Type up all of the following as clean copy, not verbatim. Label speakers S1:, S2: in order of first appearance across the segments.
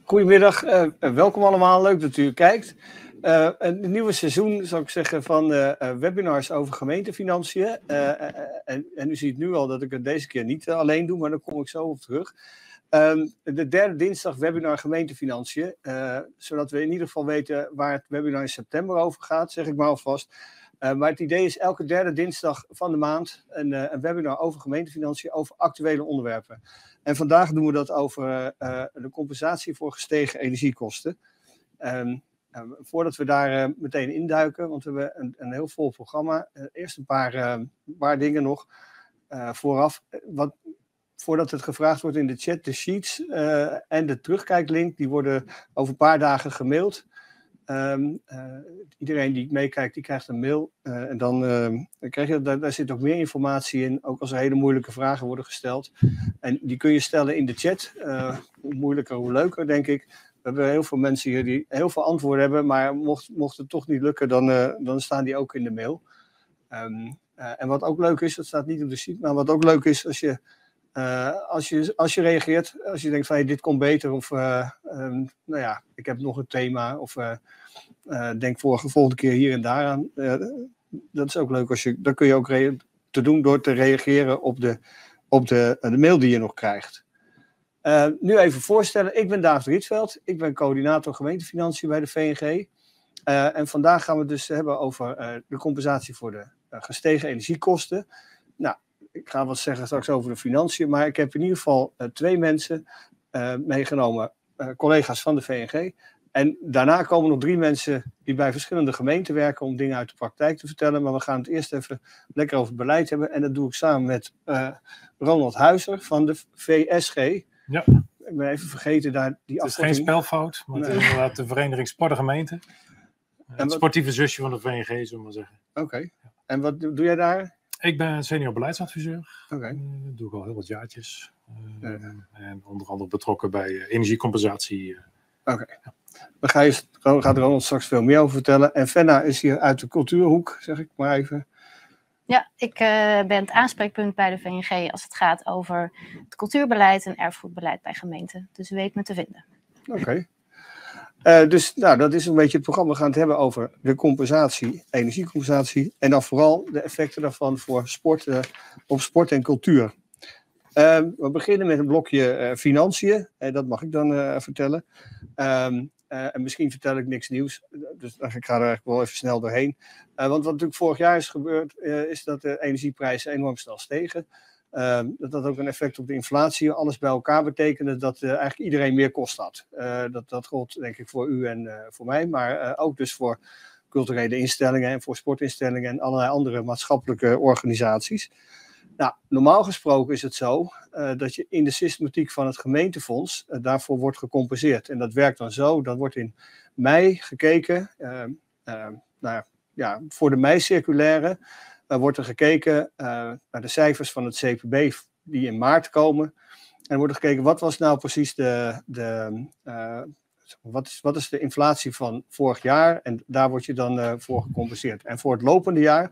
S1: Goedemiddag, welkom allemaal. Leuk dat u kijkt. Een nieuwe seizoen, zou ik zeggen, van webinars over gemeentefinanciën. En u ziet nu al dat ik het deze keer niet alleen doe, maar daar kom ik zo op terug. De derde dinsdag webinar gemeentefinanciën. Zodat we in ieder geval weten waar het webinar in september over gaat, zeg ik maar alvast. Maar het idee is elke derde dinsdag van de maand een webinar over gemeentefinanciën, over actuele onderwerpen. En vandaag doen we dat over de compensatie voor gestegen energiekosten. Voordat we daar meteen induiken, want we hebben een heel vol programma. Eerst een paar dingen nog vooraf. Voordat het gevraagd wordt in de chat, de sheets en de terugkijklink, die worden over een paar dagen gemaild. Iedereen die meekijkt, die krijgt een mail. En dan krijg je, daar zit ook meer informatie in, ook als er hele moeilijke vragen worden gesteld. En die kun je stellen in de chat. Hoe moeilijker, hoe leuker, denk ik. We hebben heel veel mensen hier die heel veel antwoorden hebben, maar mocht het toch niet lukken, dan staan die ook in de mail. En wat ook leuk is, dat staat niet op de sheet, maar wat ook leuk is als je reageert, als je denkt van hey, dit komt beter of nou ja, ik heb nog een thema of denk volgende keer hier en daar aan. Dat is ook leuk, dan kun je ook te doen door te reageren op de mail die je nog krijgt. Nu even voorstellen, ik ben David Rietveld, ik ben coördinator gemeentefinanciën bij de VNG. En vandaag gaan we het dus hebben over de compensatie voor de gestegen energiekosten. Nou, ik ga wat zeggen straks over de financiën, maar ik heb in ieder geval 2 mensen meegenomen, collega's van de VNG. En daarna komen nog 3 mensen die bij verschillende gemeenten werken om dingen uit de praktijk te vertellen. Maar we gaan het eerst even lekker over het beleid hebben. En dat doe ik samen met Ronald Huizer van de VSG.
S2: Ja.
S1: Ik ben even vergeten daar die
S2: afkorting. Het is geen spelfout, maar het is inderdaad de vereniging Sportgemeente. Het sportieve zusje van de VNG, zullen we maar zeggen.
S1: Oké. Ja. En wat doe jij daar?
S2: Ik ben senior beleidsadviseur.
S1: Okay.
S2: Dat doe ik al heel wat jaartjes. En onder andere betrokken bij energiecompensatie.
S1: Oké. Daar gaat Ronald straks veel meer over vertellen. En Fenna is hier uit de cultuurhoek, zeg ik maar even.
S3: Ja, ik ben het aanspreekpunt bij de VNG als het gaat over het cultuurbeleid en erfgoedbeleid bij gemeenten. Dus u weet me te vinden.
S1: Oké. Dus nou, dat is een beetje het programma. We gaan het hebben over de compensatie, energiecompensatie. En dan vooral de effecten daarvan voor op sport en cultuur. We beginnen met een blokje financiën. Dat mag ik dan vertellen. En misschien vertel ik niks nieuws. Dus ik ga er eigenlijk wel even snel doorheen. Want wat natuurlijk vorig jaar is gebeurd, is dat de energieprijzen enorm snel stegen. Dat had ook een effect op de inflatie. Alles bij elkaar betekende dat eigenlijk iedereen meer kost had. Dat gold denk ik voor u en voor mij. Maar ook dus voor culturele instellingen en voor sportinstellingen en allerlei andere maatschappelijke organisaties. Nou, normaal gesproken is het zo dat je in de systematiek van het gemeentefonds daarvoor wordt gecompenseerd. En dat werkt dan zo, dan wordt in mei gekeken, voor de mei-circulaire wordt er gekeken naar de cijfers van het CPB die in maart komen. En wordt er gekeken wat was nou precies wat is de inflatie van vorig jaar en daar word je dan voor gecompenseerd. En voor het lopende jaar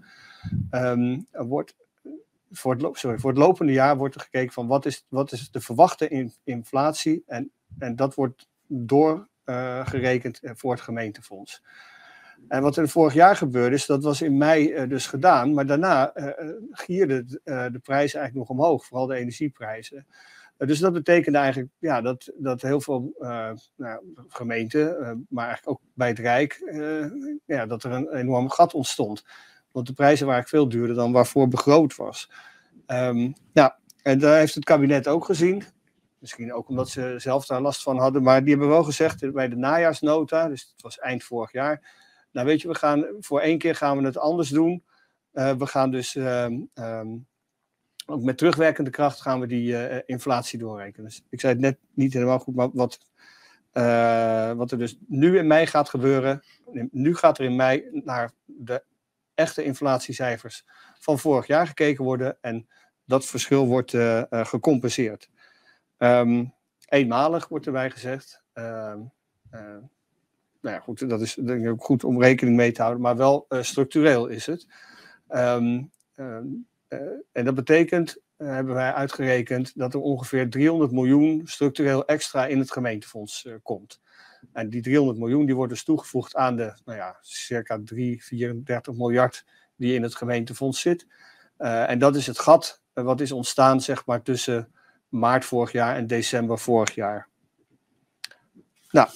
S1: voor het lopende jaar wordt er gekeken van wat is de verwachte inflatie en dat wordt doorgerekend voor het gemeentefonds. En wat er vorig jaar gebeurde is, dat was in mei dus gedaan, maar daarna gierden de prijzen eigenlijk nog omhoog, vooral de energieprijzen. Dus dat betekende eigenlijk dat heel veel gemeenten, maar eigenlijk ook bij het Rijk, dat er een enorm gat ontstond. Want de prijzen waren veel duurder dan waarvoor begroot was. En daar heeft het kabinet ook gezien. Misschien ook omdat ze zelf daar last van hadden. Maar die hebben wel gezegd bij de najaarsnota, dus het was eind vorig jaar. Nou weet je, voor 1 keer gaan we het anders doen. We gaan dus ook met terugwerkende kracht gaan we die inflatie doorrekenen. Dus ik zei het net niet helemaal goed, maar wat er dus nu in mei gaat gebeuren. Nu gaat er in mei naar de echte inflatiecijfers van vorig jaar gekeken worden en dat verschil wordt gecompenseerd. Eenmalig wordt erbij gezegd. Nou ja, goed, dat is denk ik ook goed om rekening mee te houden, maar wel structureel is het. En dat betekent hebben wij uitgerekend dat er ongeveer 300 miljoen structureel extra in het gemeentefonds komt. En die 300 miljoen die wordt dus toegevoegd aan de circa 34 miljard die in het gemeentefonds zit. En dat is het gat wat is ontstaan zeg maar, tussen maart vorig jaar en december vorig jaar. Nou,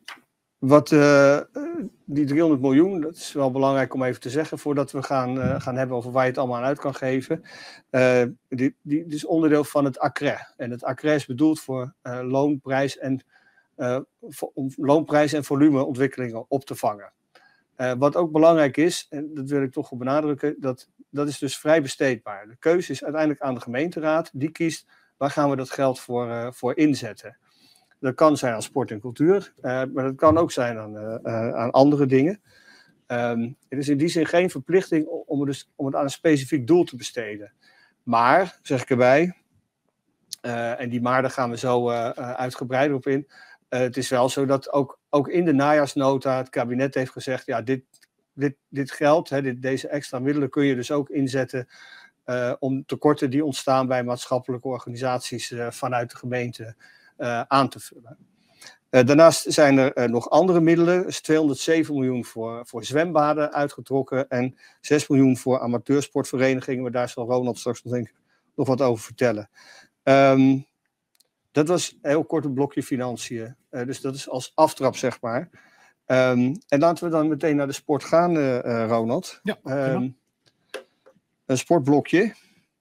S1: die 300 miljoen, dat is wel belangrijk om even te zeggen voordat we gaan hebben over waar je het allemaal aan uit kan geven. Dit is onderdeel van het ACRE. En het ACRE is bedoeld voor loonprijs om loonprijs- en volumeontwikkelingen op te vangen. Wat ook belangrijk is, en dat wil ik toch wel benadrukken, dat is dus vrij besteedbaar. De keuze is uiteindelijk aan de gemeenteraad. Die kiest waar gaan we dat geld voor inzetten. Dat kan zijn aan sport en cultuur, maar dat kan ook zijn aan andere dingen. Er is in die zin geen verplichting om het aan een specifiek doel te besteden. Maar, zeg ik erbij, en die maar daar gaan we zo uitgebreider op in. Het is wel zo dat ook in de najaarsnota het kabinet heeft gezegd, ja, dit geld, deze extra middelen kun je dus ook inzetten om tekorten die ontstaan bij maatschappelijke organisaties vanuit de gemeente aan te vullen. Daarnaast zijn er nog andere middelen. Er is 207 miljoen voor zwembaden uitgetrokken en 6 miljoen voor amateursportverenigingen. Maar daar zal Ronald straks denk ik nog wat over vertellen. Dat was heel kort een blokje financiën. Dus dat is als aftrap, zeg maar. En laten we dan meteen naar de sport gaan, Ronald.
S2: Ja,
S1: een sportblokje.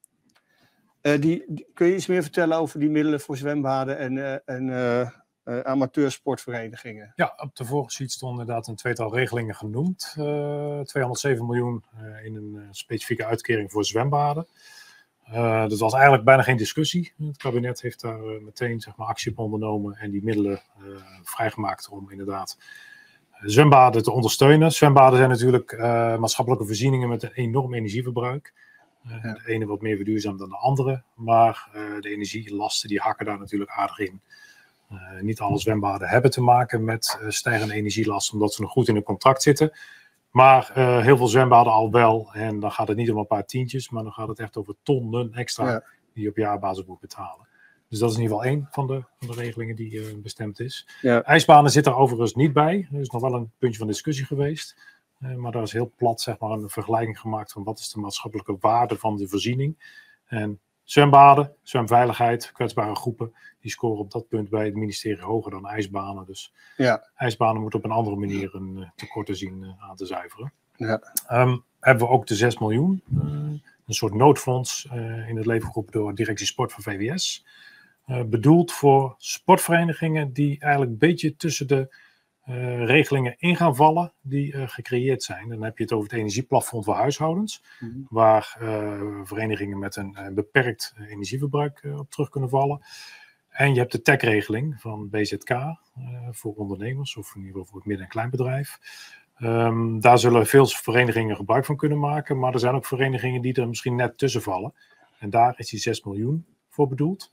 S1: Kun je iets meer vertellen over die middelen voor zwembaden en amateursportverenigingen?
S2: Ja, op de vorige sheet stonden inderdaad een tweetal regelingen genoemd. 207 miljoen in een specifieke uitkering voor zwembaden. Dat was eigenlijk bijna geen discussie. Het kabinet heeft daar meteen zeg maar, actie op ondernomen en die middelen vrijgemaakt om inderdaad zwembaden te ondersteunen. Zwembaden zijn natuurlijk maatschappelijke voorzieningen met een enorm energieverbruik. De ene wat meer verduurzaamd dan de andere, maar de energielasten die hakken daar natuurlijk aardig in. Niet alle zwembaden hebben te maken met stijgende energielasten omdat ze nog goed in een contract zitten. Maar heel veel zwembaden al wel. En dan gaat het niet om een paar tientjes, maar dan gaat het echt over tonnen extra die je op jaarbasis moet betalen. Dus dat is in ieder geval één van de regelingen die bestemd is. Ja. IJsbanen zit er overigens niet bij. Er is nog wel een puntje van discussie geweest. Maar daar is heel plat zeg maar, een vergelijking gemaakt van wat is de maatschappelijke waarde van de voorziening. En zwembaden, zwemveiligheid, kwetsbare groepen, die scoren op dat punt bij het ministerie hoger dan ijsbanen. Dus ijsbanen moeten op een andere manier een tekorten zien aan te zuiveren. Ja. Hebben we ook de 6 miljoen, een soort noodfonds in het leven geroepen door Directie Sport van VWS. Bedoeld voor sportverenigingen die eigenlijk een beetje tussen de regelingen in gaan vallen die gecreëerd zijn. Dan heb je het over het energieplafond voor huishoudens, waar verenigingen met een beperkt energieverbruik op terug kunnen vallen. En je hebt de TEC-regeling van BZK voor ondernemers, of in ieder geval voor het midden- en kleinbedrijf. Daar zullen veel verenigingen gebruik van kunnen maken, maar er zijn ook verenigingen die er misschien net tussen vallen. En daar is die 6 miljoen voor bedoeld.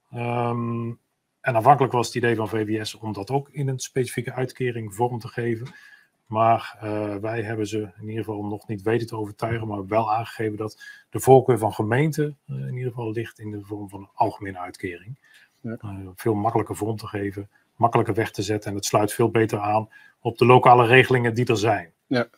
S2: En aanvankelijk was het idee van VWS om dat ook in een specifieke uitkering vorm te geven. Maar wij hebben ze in ieder geval nog niet weten te overtuigen, maar wel aangegeven dat de voorkeur van gemeenten in ieder geval ligt in de vorm van een algemene uitkering. Ja. Veel makkelijker vorm te geven, makkelijker weg te zetten en het sluit veel beter aan op de lokale regelingen die er zijn. Ja.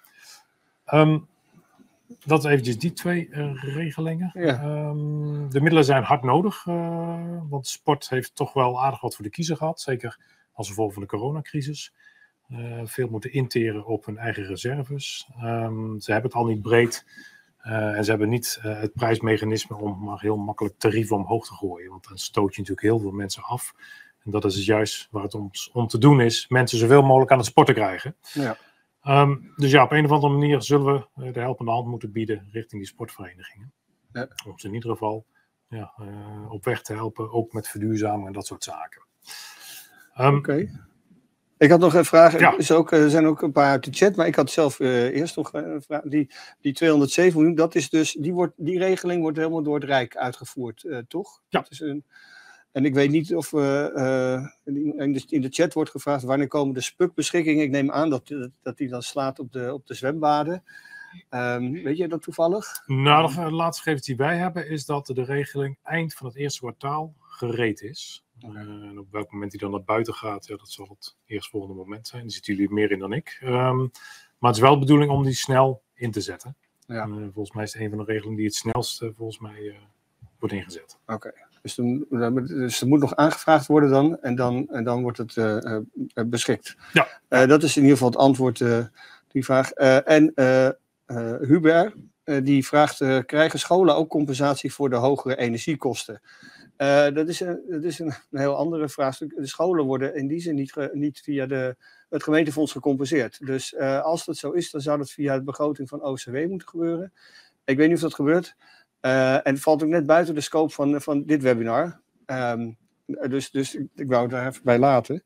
S2: Dat is eventjes die twee regelingen. Ja. De middelen zijn hard nodig, want sport heeft toch wel aardig wat voor de kiezer gehad. Zeker als gevolg van de coronacrisis. Veel moeten interen op hun eigen reserves. Ze hebben het al niet breed. En ze hebben niet het prijsmechanisme om maar heel makkelijk tarieven omhoog te gooien. Want dan stoot je natuurlijk heel veel mensen af. En dat is dus juist waar het om te doen is. Mensen zoveel mogelijk aan het sporten krijgen. Ja. Dus ja, op een of andere manier zullen we de helpende hand moeten bieden richting die sportverenigingen. Ja. Om ze in ieder geval op weg te helpen, ook met verduurzamen en dat soort zaken.
S1: Oké. Ik had nog een vraag. Ja. Er zijn ook een paar uit de chat, maar ik had zelf eerst nog een vraag. Die 207 miljoen, dat is dus, die regeling wordt helemaal door het Rijk uitgevoerd, toch?
S2: Ja.
S1: Dat is en ik weet niet of in de chat wordt gevraagd wanneer komen de SPUC-beschikkingen. Ik neem aan dat die dan slaat op de zwembaden. Weet je dat toevallig?
S2: Nou, de laatste gegevens die wij hebben is dat de regeling eind van het eerste kwartaal gereed is. En op welk moment die dan naar buiten gaat, ja, dat zal het eerstvolgende moment zijn. Daar zitten jullie meer in dan ik. Maar het is wel de bedoeling om die snel in te zetten.
S1: Ja.
S2: Volgens mij is het een van de regelingen die het snelst volgens mij wordt ingezet.
S1: Oké. Dus er moet nog aangevraagd worden dan en dan wordt het beschikt.
S2: Ja.
S1: Dat is in ieder geval het antwoord die vraag. Hubert die vraagt, krijgen scholen ook compensatie voor de hogere energiekosten? Dat is een heel andere vraagstuk. De scholen worden in die zin niet via het gemeentefonds gecompenseerd. Dus als dat zo is, dan zou dat via de begroting van OCW moeten gebeuren. Ik weet niet of dat gebeurt. En het valt ook net buiten de scope van dit webinar. Dus ik wou het daar even bij laten.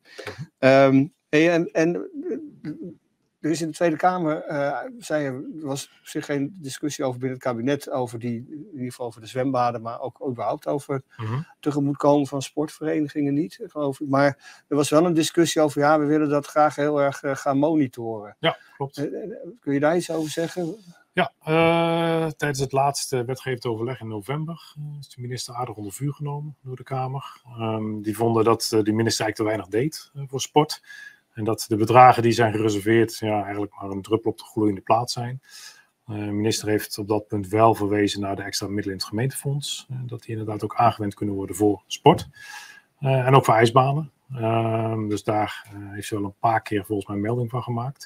S1: Er is in de Tweede Kamer, was op zich geen discussie over binnen het kabinet, over in ieder geval over de zwembaden, maar ook überhaupt over tegemoetkomen van sportverenigingen niet. Maar er was wel een discussie over, ja, we willen dat graag heel erg gaan monitoren.
S2: Ja, klopt.
S1: Kun je daar iets over zeggen?
S2: Ja, tijdens het laatste wetgevend overleg in november is de minister aardig onder vuur genomen door de Kamer. Die vonden dat de minister eigenlijk te weinig deed voor sport. En dat de bedragen die zijn gereserveerd eigenlijk maar een druppel op de gloeiende plaat zijn. De minister heeft op dat punt wel verwezen naar de extra middelen in het gemeentefonds. Dat die inderdaad ook aangewend kunnen worden voor sport. En ook voor ijsbanen. Dus daar heeft ze wel een paar keer volgens mij melding van gemaakt.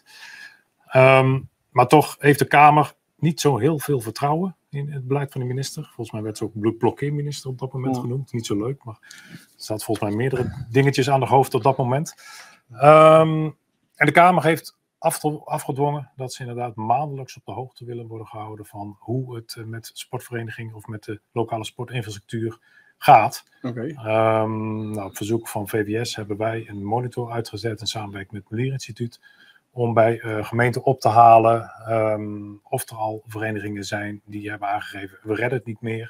S2: Maar toch heeft de Kamer niet zo heel veel vertrouwen in het beleid van de minister. Volgens mij werd ze ook blokkeerminister op dat moment genoemd. Niet zo leuk, maar er staat volgens mij meerdere dingetjes aan de hoofd op dat moment. En de Kamer heeft afgedwongen dat ze inderdaad maandelijks op de hoogte willen worden gehouden van hoe het met sportverenigingen of met de lokale sportinfrastructuur gaat.
S1: Okay.
S2: Op verzoek van VWS hebben wij een monitor uitgezet in samenwerking met het Mulier Instituut om bij gemeenten op te halen of er al verenigingen zijn die hebben aangegeven we redden het niet meer.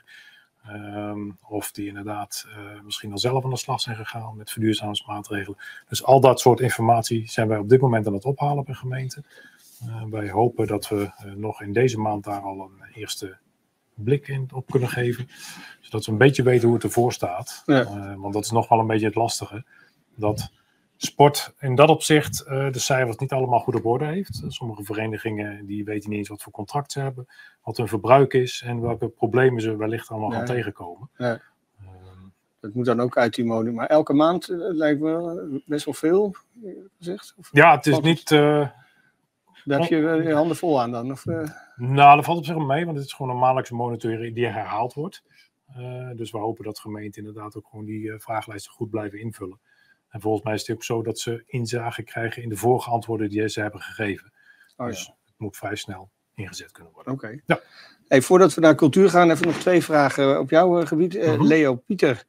S2: Of die inderdaad misschien al zelf aan de slag zijn gegaan met verduurzamingsmaatregelen. Dus al dat soort informatie zijn wij op dit moment aan het ophalen bij gemeenten. Wij hopen dat we nog in deze maand daar al een eerste blik op kunnen geven. Zodat we een beetje weten hoe het ervoor staat.
S1: Ja.
S2: Want dat is nog wel een beetje het lastige. Dat sport in dat opzicht de cijfers niet allemaal goed op orde heeft. Sommige verenigingen die weten niet eens wat voor contract ze hebben, wat hun verbruik is en welke problemen ze wellicht allemaal gaan tegenkomen. Ja.
S1: Dat moet dan ook uit die monitor. Maar elke maand lijkt me best wel veel gezegd.
S2: Ja, het is niet...
S1: Daar heb je je handen vol aan dan? Of,
S2: Nou, dat valt op zich wel mee, want het is gewoon een maandelijkse monitor die herhaald wordt. Dus we hopen dat gemeenten inderdaad ook gewoon die vragenlijsten goed blijven invullen. En volgens mij is het ook zo dat ze inzage krijgen in de vorige antwoorden die ze hebben gegeven. Dus het moet vrij snel ingezet kunnen worden.
S1: Oké.
S2: Ja.
S1: Hey, voordat we naar cultuur gaan, even nog 2 vragen op jouw gebied. Leo Pieter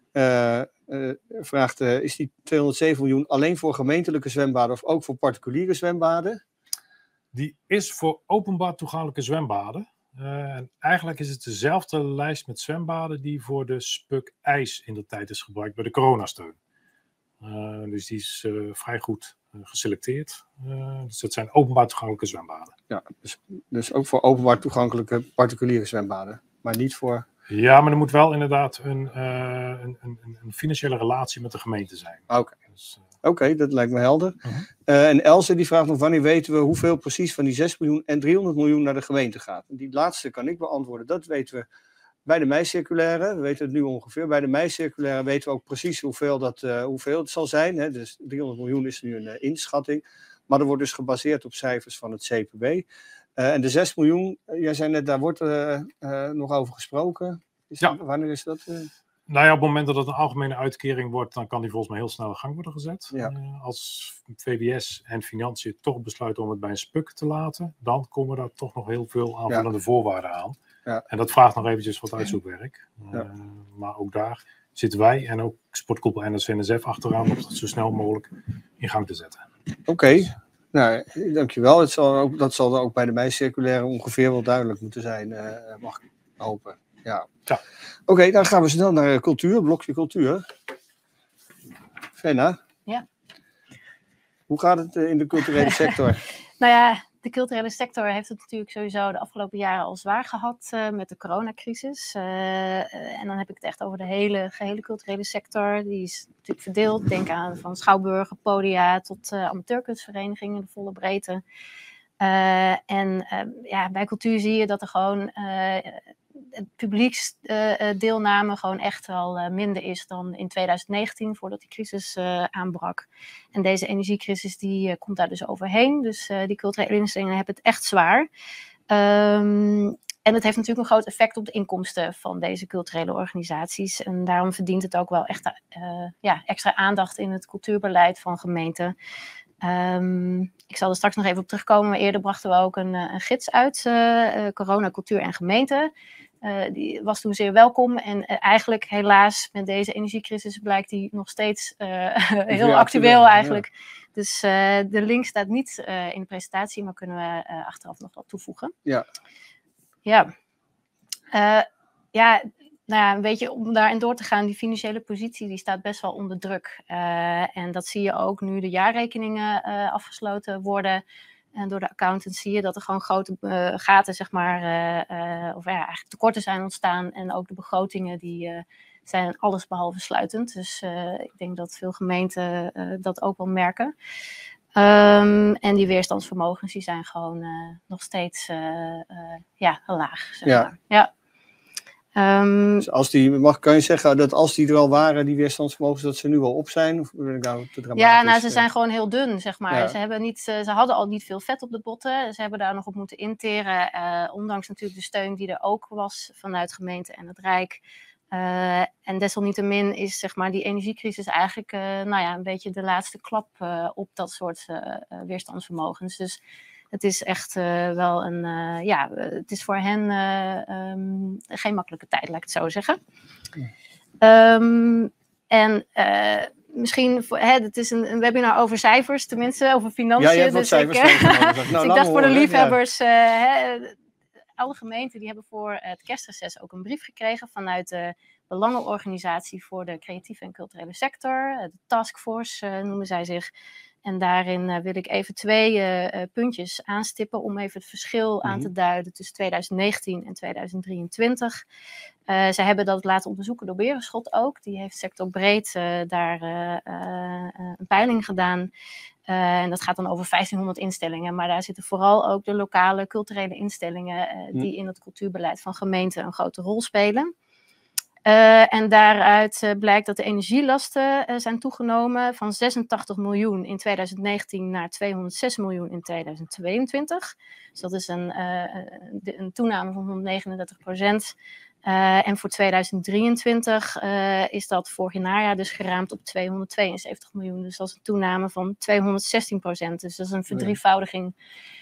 S1: vraagt, is die 207 miljoen alleen voor gemeentelijke zwembaden of ook voor particuliere zwembaden?
S2: Die is voor openbaar toegankelijke zwembaden. En eigenlijk is het dezelfde lijst met zwembaden die voor de Spuk IJs in de tijd is gebruikt bij de coronasteun. Dus die is vrij goed geselecteerd. Dus dat zijn openbaar toegankelijke zwembaden.
S1: Ja, dus ook voor openbaar toegankelijke particuliere zwembaden, maar niet voor...
S2: Ja, maar er moet wel inderdaad een financiële relatie met de gemeente zijn.
S1: Oké. Dus, Oké, dat lijkt me helder. En Else die vraagt nog wanneer weten we hoeveel precies van die 6 miljoen en 300 miljoen naar de gemeente gaat. En die laatste kan ik beantwoorden. Dat weten we bij de meicirculaire. We weten het nu ongeveer. Bij de meicirculaire weten we ook precies hoeveel het zal zijn. Hè. Dus 300 miljoen is nu een inschatting. Maar dat wordt dus gebaseerd op cijfers van het CPB. En de 6 miljoen, jij zei net, daar wordt nog over gesproken. Wanneer is dat?
S2: Nou ja, op het moment dat het een algemene uitkering wordt, dan kan die volgens mij heel snel in gang worden gezet.
S1: Ja.
S2: Als VWS en Financiën toch besluiten om het bij een Spuk te laten, dan komen daar toch nog heel veel aanvullende voorwaarden aan.
S1: Ja.
S2: En dat vraagt nog eventjes wat uitzoekwerk. Maar ook daar zitten wij en ook Sportkoepel en de NSF achteraan om het zo snel mogelijk in gang te zetten.
S1: Oké. Nou, dankjewel. Dat zal ook bij de meicirculaire ongeveer wel duidelijk moeten zijn, mag ik hopen. Ja. Oké, dan gaan we snel naar cultuur, blokje cultuur. Fenna?
S3: Ja.
S1: Hoe gaat het in de culturele sector?
S3: Nou ja, De culturele sector heeft het natuurlijk sowieso de afgelopen jaren al zwaar gehad met de coronacrisis. En dan heb ik het echt over de gehele culturele sector. Die is natuurlijk verdeeld. Denk aan van schouwburgen, podia tot amateurkunstverenigingen, de volle breedte. Bij cultuur zie je dat er gewoon het publieksdeelname gewoon echt wel minder is dan in 2019, voordat die crisis aanbrak. En deze energiecrisis die komt daar dus overheen. Dus die culturele instellingen hebben het echt zwaar. En het heeft natuurlijk een groot effect op de inkomsten van deze culturele organisaties. En daarom verdient het ook wel echt extra aandacht in het cultuurbeleid van gemeenten. Ik zal er straks nog even op terugkomen, maar eerder brachten we ook een gids uit, Corona, Cultuur en Gemeente. Die was toen zeer welkom en eigenlijk helaas met deze energiecrisis blijkt die nog steeds heel actueel eigenlijk. Ja. Dus de link staat niet in de presentatie, maar kunnen we achteraf nog wat toevoegen.
S1: Ja.
S3: Nou ja, een beetje om daarin door te gaan, die financiële positie die staat best wel onder druk. En dat zie je ook nu de jaarrekeningen afgesloten worden. En door de accountants zie je dat er gewoon grote gaten, zeg maar, eigenlijk tekorten zijn ontstaan. En ook de begrotingen die zijn allesbehalve sluitend. Dus ik denk dat veel gemeenten dat ook wel merken. En die weerstandsvermogens die zijn gewoon nog steeds laag. Zeg maar. Ja.
S1: Dus kan je zeggen dat als die er al waren, die weerstandsvermogens, dat ze nu al op zijn? Of ben ik nou te dramatisch?
S3: Ja, nou, ze zijn gewoon heel dun, zeg maar. Ja. Ze hadden al niet veel vet op de botten. Ze hebben daar nog op moeten interen. Ondanks natuurlijk de steun die er ook was vanuit gemeente en het Rijk. En desalniettemin is, zeg maar, die energiecrisis eigenlijk een beetje de laatste klap op dat soort weerstandsvermogens. Dus het is echt wel het is voor hen geen makkelijke tijd, laat ik het zo zeggen. Misschien, het is een webinar over cijfers, tenminste, over financiën.
S1: Ja, dus cijfers
S3: ik dacht voor de liefhebbers, alle gemeenten die hebben voor het kerstreces ook een brief gekregen vanuit de Belangenorganisatie voor de creatieve en culturele sector. De taskforce noemen zij zich. En daarin wil ik even 2 puntjes aanstippen om even het verschil aan te duiden tussen 2019 en 2023. Zij hebben dat laten onderzoeken door Berenschot ook. Die heeft sectorbreed daar een peiling gedaan. En dat gaat dan over 1500 instellingen. Maar daar zitten vooral ook de lokale culturele instellingen die in het cultuurbeleid van gemeenten een grote rol spelen. En daaruit blijkt dat de energielasten zijn toegenomen van 86 miljoen in 2019 naar 206 miljoen in 2022. Dus dat is een toename van 139%. En voor 2023 is dat vorig najaar dus geraamd op 272 miljoen. Dus dat is een toename van 216%. Dus dat is een verdrievoudiging.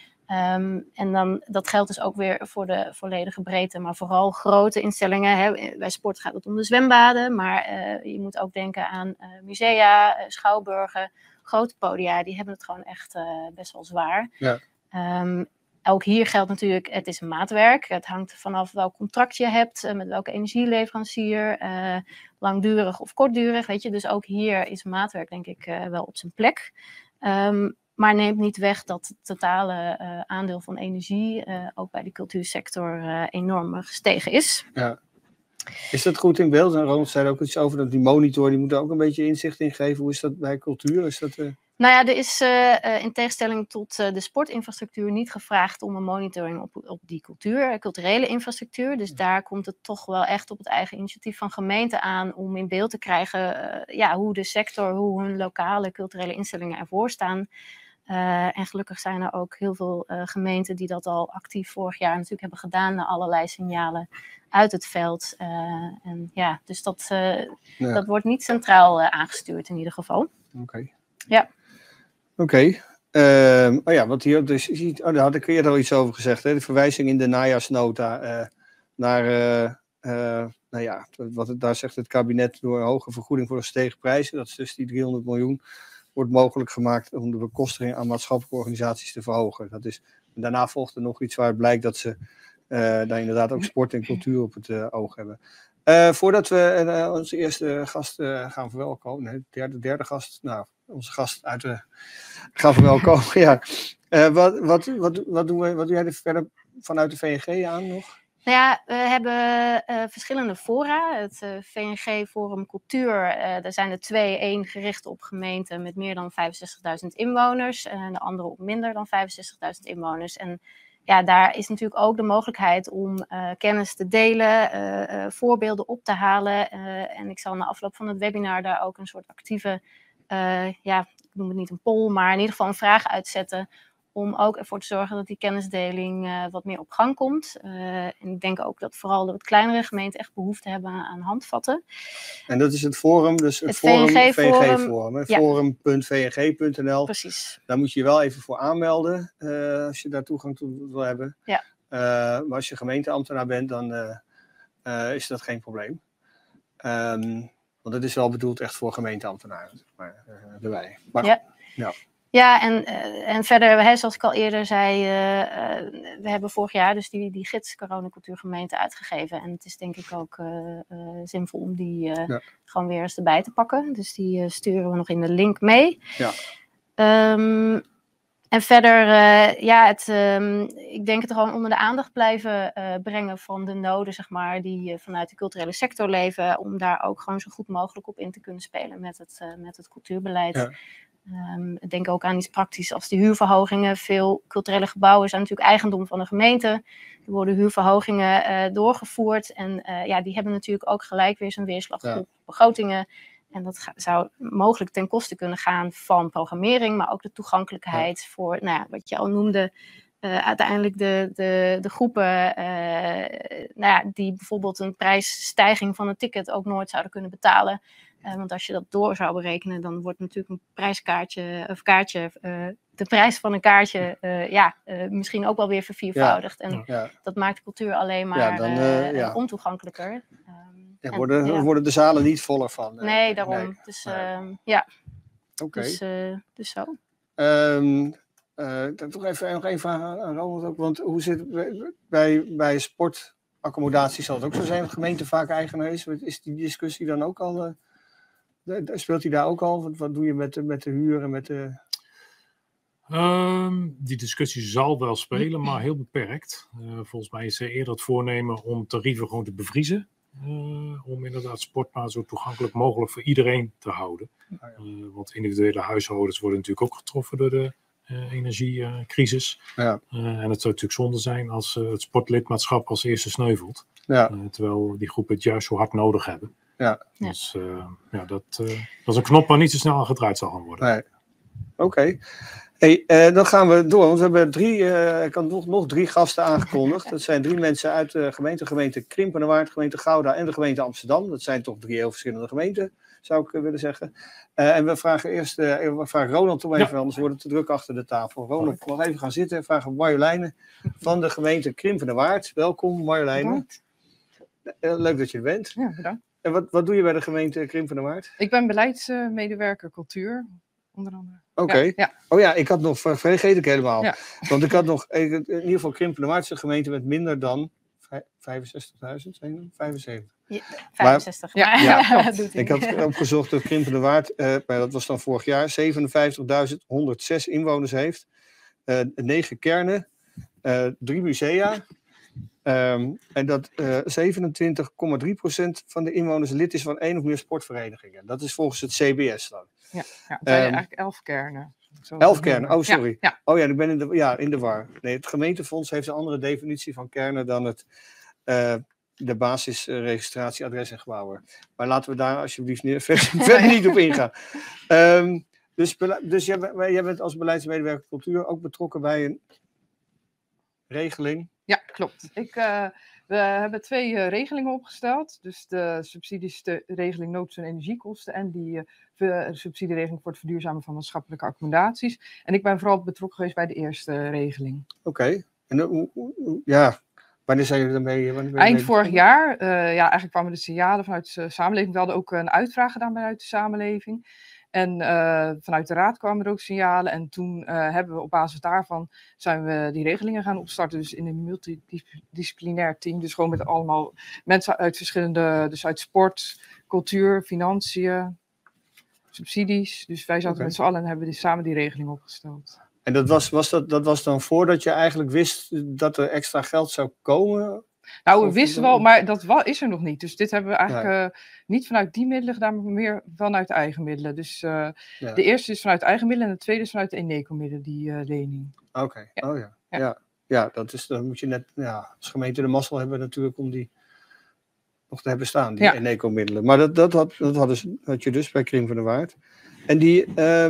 S3: En dan, dat geldt dus ook weer voor de volledige breedte, maar vooral grote instellingen. Hè. Bij sport gaat het om de zwembaden, maar je moet ook denken aan musea, schouwburgen, grote podia. Die hebben het gewoon echt best wel zwaar. Ja. Ook hier geldt natuurlijk, het is een maatwerk. Het hangt vanaf welk contract je hebt, met welke energieleverancier, langdurig of kortdurig. Weet je? Dus ook hier is maatwerk denk ik wel op zijn plek. Maar neemt niet weg dat het totale aandeel van energie ook bij de cultuursector enorm gestegen is. Ja.
S1: Is dat goed in beeld? En Ronald zei er ook iets over dat die monitor, die moet er ook een beetje inzicht in geven. Hoe is dat bij cultuur? Is dat,
S3: Nou ja, er is in tegenstelling tot de sportinfrastructuur niet gevraagd om een monitoring op die culturele infrastructuur. Dus daar komt het toch wel echt op het eigen initiatief van gemeenten aan om in beeld te krijgen hoe de sector, hoe hun lokale culturele instellingen ervoor staan. En gelukkig zijn er ook heel veel gemeenten die dat al actief vorig jaar natuurlijk hebben gedaan naar allerlei signalen uit het veld. Dus dat wordt niet centraal aangestuurd in ieder geval.
S1: Oké.
S3: Ja.
S1: Oké. Wat hier dus ziet, daar had ik eerder al iets over gezegd. Hè? De verwijzing in de najaarsnota naar, daar zegt het kabinet door een hoge vergoeding voor de gestegen prijzen. Dat is dus die 300 miljoen. Wordt mogelijk gemaakt om de bekostiging aan maatschappelijke organisaties te verhogen. Daarna volgt er nog iets waar blijkt dat ze daar inderdaad ook sport en cultuur op het oog hebben. Voordat we onze eerste gast gaan verwelkomen, de derde gast, onze gast uit de... Gaan verwelkomen, ja. Wat doe jij er verder vanuit de VNG aan nog?
S3: Nou ja, we hebben verschillende fora. Het VNG Forum Cultuur, daar zijn er 2. 1 gericht op gemeenten met meer dan 65.000 inwoners. En de andere op minder dan 65.000 inwoners. En ja, daar is natuurlijk ook de mogelijkheid om kennis te delen, voorbeelden op te halen. En ik zal na afloop van het webinar daar ook een soort actieve, ik noem het niet een poll, maar in ieder geval een vraag uitzetten. Om ook ervoor te zorgen dat die kennisdeling wat meer op gang komt. En ik denk ook dat vooral de wat kleinere gemeenten echt behoefte hebben aan handvatten.
S1: En dat is het forum, dus het VNG-forum. Ja. Forum.vng.nl.
S3: Precies.
S1: Daar moet je je wel even voor aanmelden als je daar toegang toe wil hebben.
S3: Ja.
S1: Maar als je gemeenteambtenaar bent, dan is dat geen probleem. Want het is wel bedoeld echt voor gemeenteambtenaren. Maar erbij. Maar,
S3: ja. Ja, en verder, zoals ik al eerder zei, we hebben vorig jaar dus die gids Coronacultuurgemeente uitgegeven. En het is denk ik ook zinvol om die gewoon weer eens erbij te pakken. Dus die sturen we nog in de link mee.
S1: Ja.
S3: En verder, ik denk het gewoon onder de aandacht blijven brengen van de noden, zeg maar, die vanuit de culturele sector leven. Om daar ook gewoon zo goed mogelijk op in te kunnen spelen met het cultuurbeleid. Ja. Ik denk ook aan iets praktisch als de huurverhogingen. Veel culturele gebouwen zijn natuurlijk eigendom van de gemeente. Er worden huurverhogingen doorgevoerd. En die hebben natuurlijk ook gelijk weer zijn weerslag op begrotingen. En dat zou mogelijk ten koste kunnen gaan van programmering. Maar ook de toegankelijkheid voor, wat je al noemde. Uiteindelijk de groepen die bijvoorbeeld een prijsstijging van een ticket ook nooit zouden kunnen betalen. Want als je dat door zou berekenen, dan wordt natuurlijk een de prijs van een kaartje misschien ook wel weer verviervoudigd. En dat maakt de cultuur alleen maar ontoegankelijker.
S1: Worden de zalen niet voller van?
S3: Nee, daarom. Nee. Dus
S1: Oké.
S3: Dus zo.
S1: Toch nog één vraag aan Ronald ook. Want hoe zit het bij sportaccommodaties? Zal het ook zo zijn dat de gemeente vaak eigenaar is? Is die discussie dan ook al... Speelt hij daar ook al? Wat doe je met de huur en met de...
S2: Die discussie zal wel spelen, maar heel beperkt. Volgens mij is er eerder het voornemen om tarieven gewoon te bevriezen. Om inderdaad sport maar zo toegankelijk mogelijk voor iedereen te houden. Want individuele huishoudens worden natuurlijk ook getroffen door de energiecrisis. Ja. En het zou natuurlijk zonde zijn als het sportlidmaatschap als eerste sneuvelt. Ja. Terwijl die groepen het juist zo hard nodig hebben.
S1: Ja.
S2: Dus dat is een knop waar niet zo snel aan gedraaid zal gaan worden.
S1: Nee. Oké. Hey, dan gaan we door. Want we hebben ik had nog 3 gasten aangekondigd. Dat zijn 3 mensen uit de gemeente Krimpenerwaard, gemeente Gouda en de gemeente Amsterdam. Dat zijn toch 3 heel verschillende gemeenten, zou ik willen zeggen. En we vragen eerst Ronald om even, anders wordt het te druk achter de tafel. Ronald mag even gaan zitten en vragen Marjoleine van de gemeente Krimpenerwaard. Welkom Marjoleine. Leuk dat je er bent.
S4: Ja, bedankt.
S1: En wat doe je bij de gemeente Krimpenerwaard?
S4: Ik ben beleidsmedewerker cultuur, onder andere.
S1: Oké. Ja. Oh ja, ik had nog, vergeet ik helemaal. Ja. Want ik had nog, in ieder geval Krimpenerwaard is een gemeente met minder dan 65.000, zijn er? 75.
S3: Ja, 65.
S1: Ja. Ik had opgezocht dat Krimpenerwaard, maar dat was dan vorig jaar, 57.106 inwoners heeft. 9 kernen, 3 musea. En dat 27,3% van de inwoners lid is van 1 of meer sportverenigingen. Dat is volgens het CBS dan.
S4: Ja, het zijn eigenlijk 11 kernen.
S1: 11 kernen, oh sorry. Ja. Oh ja, ik ben in de war. Nee, het gemeentefonds heeft een andere definitie van kernen dan de basisregistratie, adres en gebouwen. Maar laten we daar alsjeblieft verder niet op ingaan. Dus jij bent als beleidsmedewerker cultuur ook betrokken bij een regeling?
S4: Ja, klopt. We hebben 2 regelingen opgesteld. Dus de subsidieregeling nood- en energiekosten en die subsidieregeling voor het verduurzamen van maatschappelijke accommodaties. En ik ben vooral betrokken geweest bij de eerste regeling.
S1: Oké. En wanneer zijn jullie ermee?
S4: Eind vorig jaar. Eigenlijk kwamen de signalen vanuit de samenleving. We hadden ook een uitvraag gedaan vanuit de samenleving. En vanuit de raad kwamen er ook signalen. En toen hebben we op basis daarvan zijn we die regelingen gaan opstarten. Dus in een multidisciplinair team. Dus gewoon met allemaal mensen uit verschillende, dus uit sport, cultuur, financiën, subsidies. Dus wij zaten met z'n allen en hebben samen die regeling opgesteld.
S1: En dat was dan voordat je eigenlijk wist dat er extra geld zou komen?
S4: Nou, we wisten wel, maar dat is er nog niet. Dus dit hebben we eigenlijk niet vanuit die middelen gedaan, maar meer vanuit eigen middelen. Dus de eerste is vanuit eigen middelen en de tweede is vanuit de Eneco-middelen, die lening.
S1: Oké. Ja, dan moet je net, als gemeente de mazzel hebben natuurlijk om die nog te hebben staan, die Eneco-middelen. Maar dat had je dus bij Krim van der Waard. En die,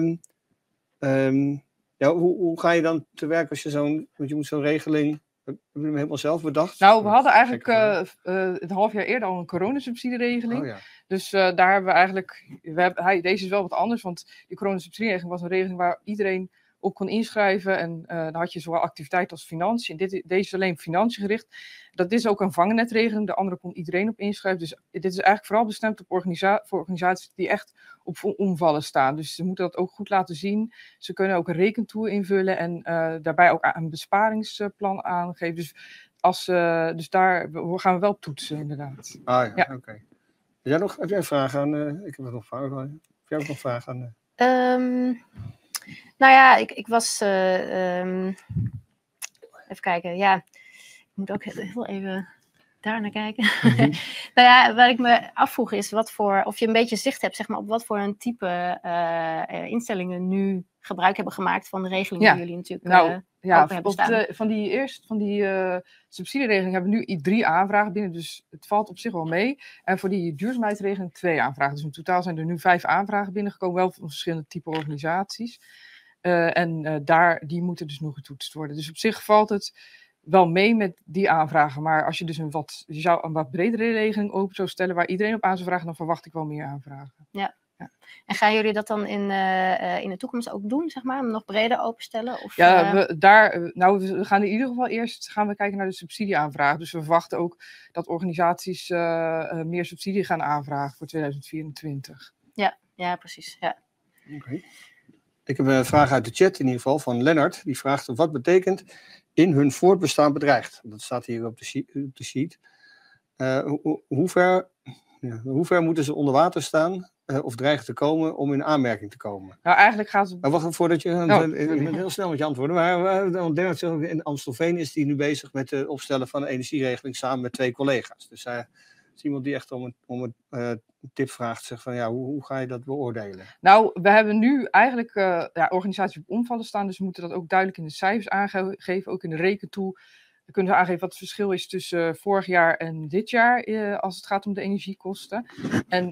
S1: hoe ga je dan te werk als je want je moet zo'n regeling, heb je hem helemaal zelf bedacht?
S4: Nou, we hadden eigenlijk een half jaar eerder al een coronasubsidieregeling.
S1: Oh, ja.
S4: Dus daar hebben we eigenlijk, deze is wel wat anders, want die coronasubsidieregeling was een regeling waar iedereen op kon inschrijven. En dan had je zowel activiteit als financiën. Deze is alleen op financiën gericht. Dat is ook een vangnetregeling. De andere kon iedereen op inschrijven. Dus dit is eigenlijk vooral bestemd op voor organisaties die echt op omvallen staan. Dus ze moeten dat ook goed laten zien. Ze kunnen ook een rekentoer invullen en daarbij ook een besparingsplan aangeven. Dus daar gaan we wel op toetsen, inderdaad.
S1: Oké. Heb jij een vraag aan? Ik heb nog vragen. Heb jij ook nog vragen aan?
S3: Nou ja, ik was... even kijken, ja. Ik moet ook heel even daar naar kijken. Nou ja, wat ik me afvroeg is of je een beetje zicht hebt, zeg maar, op wat voor een type instellingen nu gebruik hebben gemaakt van de regeling die jullie natuurlijk hebben staan.
S4: Van die subsidieregeling hebben we nu 3 aanvragen binnen, dus het valt op zich wel mee. En voor die duurzaamheidsregeling 2 aanvragen. Dus in totaal zijn er nu 5 aanvragen binnengekomen, wel van verschillende type organisaties. Die moeten dus nog getoetst worden. Dus op zich valt het wel mee met die aanvragen. Maar als je dus je zou een wat bredere regeling open zou stellen waar iedereen op aan zou vragen, dan verwacht ik wel meer aanvragen.
S3: Ja. En gaan jullie dat dan in de toekomst ook doen, zeg maar, om nog breder openstellen? Of,
S4: we gaan in ieder geval eerst kijken naar de subsidieaanvraag. Dus we verwachten ook dat organisaties meer subsidie gaan aanvragen voor 2024.
S3: Ja, precies. Ja.
S1: Oké. Ik heb een vraag uit de chat in ieder geval van Lennart. Die vraagt wat betekent in hun voortbestaan bedreigd? Dat staat hier op de sheet. Hoe ver moeten ze onder water staan of dreigen te komen om in aanmerking te komen?
S4: Nou, eigenlijk gaat het...
S1: Wacht voordat je heel snel met je antwoorden. Maar Lennart zegt, in Amstelveen is hij nu bezig met het opstellen van een energieregeling samen met 2 collega's. Dus hij is iemand die echt om een tip vraagt, zegt van hoe ga je dat beoordelen?
S4: Nou, we hebben nu eigenlijk organisaties op omvallen staan, dus we moeten dat ook duidelijk in de cijfers aangeven, ook in de rekentool. We kunnen aangeven wat het verschil is tussen vorig jaar en dit jaar als het gaat om de energiekosten. En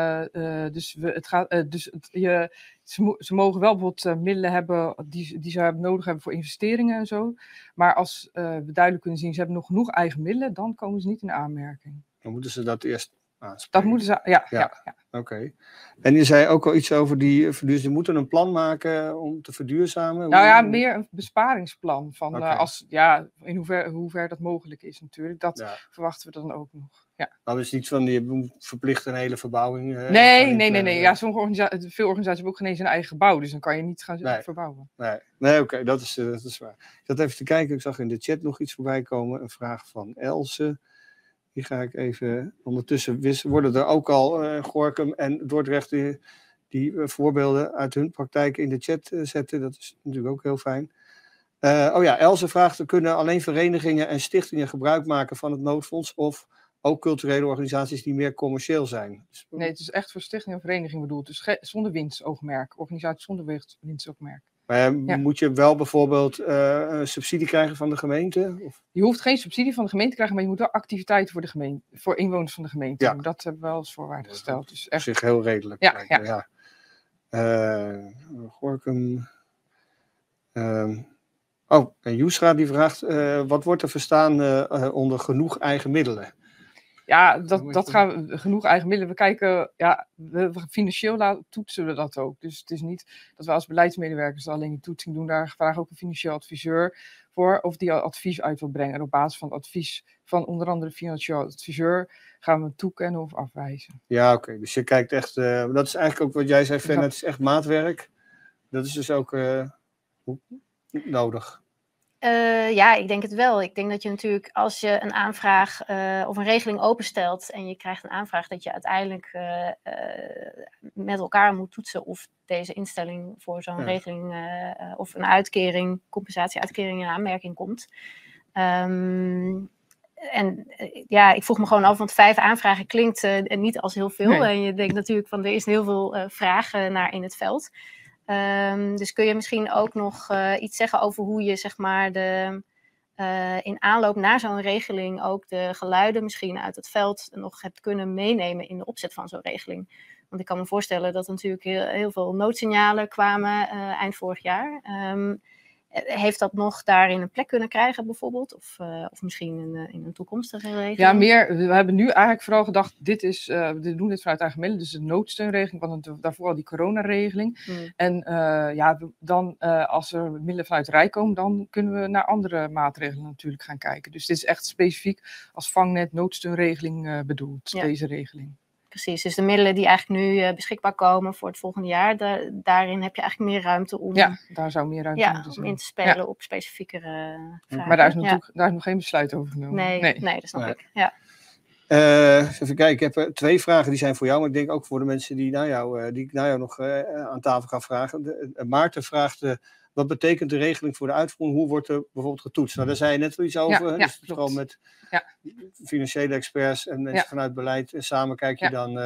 S4: ze mogen wel bijvoorbeeld middelen hebben die ze nodig hebben voor investeringen en zo. Maar als we duidelijk kunnen zien, ze hebben nog genoeg eigen middelen, dan komen ze niet in aanmerking.
S1: Dan moeten ze dat eerst aanspreken.
S4: Dat moeten ze, ja.
S1: Oké. En je zei ook al iets over ze moeten een plan maken om te verduurzamen.
S4: Meer een besparingsplan van in hoever dat mogelijk is natuurlijk. Dat verwachten we dan ook nog. Ja.
S1: Nou, is niet van je verplicht een hele verbouwing.
S4: Nee. Ja, veel organisaties hebben ook geen eens een eigen gebouw, dus dan kan je niet gaan verbouwen.
S1: Nee, oké, dat is waar. Ik zat even te kijken, ik zag in de chat nog iets voorbij komen, een vraag van Else. Die ga ik even ondertussen worden er ook al Gorinchem en Dordrecht die voorbeelden uit hun praktijk in de chat zetten. Dat is natuurlijk ook heel fijn. Else vraagt, kunnen alleen verenigingen en stichtingen gebruik maken van het noodfonds of ook culturele organisaties die meer commercieel zijn?
S4: Nee, het is echt voor stichtingen en verenigingen bedoeld. Dus zonder winstoogmerk. Organisaties zonder winstoogmerk.
S1: Maar moet je wel bijvoorbeeld subsidie krijgen van de gemeente? Of?
S4: Je hoeft geen subsidie van de gemeente te krijgen, maar je moet wel activiteiten voor de gemeente, voor inwoners van de gemeente. Ja. Dat hebben we wel als voorwaarde gesteld. Dus echt...
S1: Op zich heel redelijk. Ja. Gorinchem. En Joesra die vraagt, wat wordt er verstaan onder genoeg eigen middelen?
S4: Ja, dat gaan we genoeg eigen middelen. We kijken, financieel toetsen we dat ook. Dus het is niet dat we als beleidsmedewerkers alleen die toetsing doen. Daar vragen we ook een financieel adviseur voor of die advies uit wil brengen. En op basis van het advies van onder andere de financieel adviseur gaan we toekennen of afwijzen.
S1: Ja, oké. Dus je kijkt echt, dat is eigenlijk ook wat jij zei, Fenna, het is echt maatwerk. Dat is dus ook nodig.
S3: Ja, ik denk het wel. Ik denk dat je natuurlijk als je een aanvraag of een regeling openstelt en je krijgt een aanvraag, dat je uiteindelijk met elkaar moet toetsen of deze instelling voor zo'n regeling of een uitkering, compensatieuitkering in aanmerking komt. En ik vroeg me gewoon af, want 5 aanvragen klinkt niet als heel veel.
S4: Nee.
S3: En je denkt natuurlijk van, er is heel veel vragen naar in het veld. Dus kun je misschien ook nog iets zeggen over hoe je zeg maar in aanloop naar zo'n regeling ook de geluiden misschien uit het veld nog hebt kunnen meenemen in de opzet van zo'n regeling. Want ik kan me voorstellen dat er natuurlijk heel veel noodsignalen kwamen eind vorig jaar. Heeft dat nog daarin een plek kunnen krijgen bijvoorbeeld? Of misschien in een toekomstige regeling?
S4: Ja, meer. We hebben nu eigenlijk vooral gedacht, we doen dit vanuit eigen middelen, dus de noodsteunregeling, want daarvoor al die coronaregeling. En dan als er middelen vanuit Rijk komen, dan kunnen we naar andere maatregelen natuurlijk gaan kijken. Dus dit is echt specifiek als vangnet noodsteunregeling bedoeld, deze regeling.
S3: Precies, dus de middelen die eigenlijk nu beschikbaar komen voor het volgende jaar, daarin heb je eigenlijk meer ruimte om...
S4: Ja, daar zou meer ruimte moeten zijn.
S3: Om in te spelen op specifiekere vragen.
S4: Maar daar is nog geen besluit over genomen.
S3: Nee, dat snap ik. Ja.
S1: Even kijken, ik heb 2 vragen die zijn voor jou, maar ik denk ook voor de mensen die ik naar jou nog aan tafel ga vragen. Maarten vraagt, wat betekent de regeling voor de uitvoering? Hoe wordt er bijvoorbeeld getoetst? Nou, daar zei je net wel iets over. Dus vooral met financiële experts en mensen vanuit beleid. En samen kijk je dan...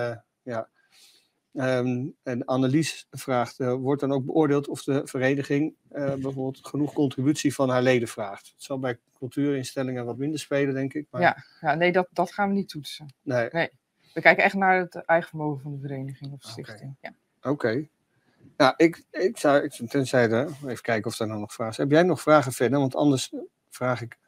S1: en Annelies vraagt, wordt dan ook beoordeeld of de vereniging bijvoorbeeld genoeg contributie van haar leden vraagt? Het zal bij cultuurinstellingen wat minder spelen, denk ik. Maar...
S4: Nee, dat gaan we niet toetsen.
S1: Nee.
S4: We kijken echt naar het eigen vermogen van de vereniging of stichting.
S1: Oké. Ja, ik zou, tenzij even kijken of er nou nog vragen zijn. Heb jij nog vragen verder? Want anders vraag ik...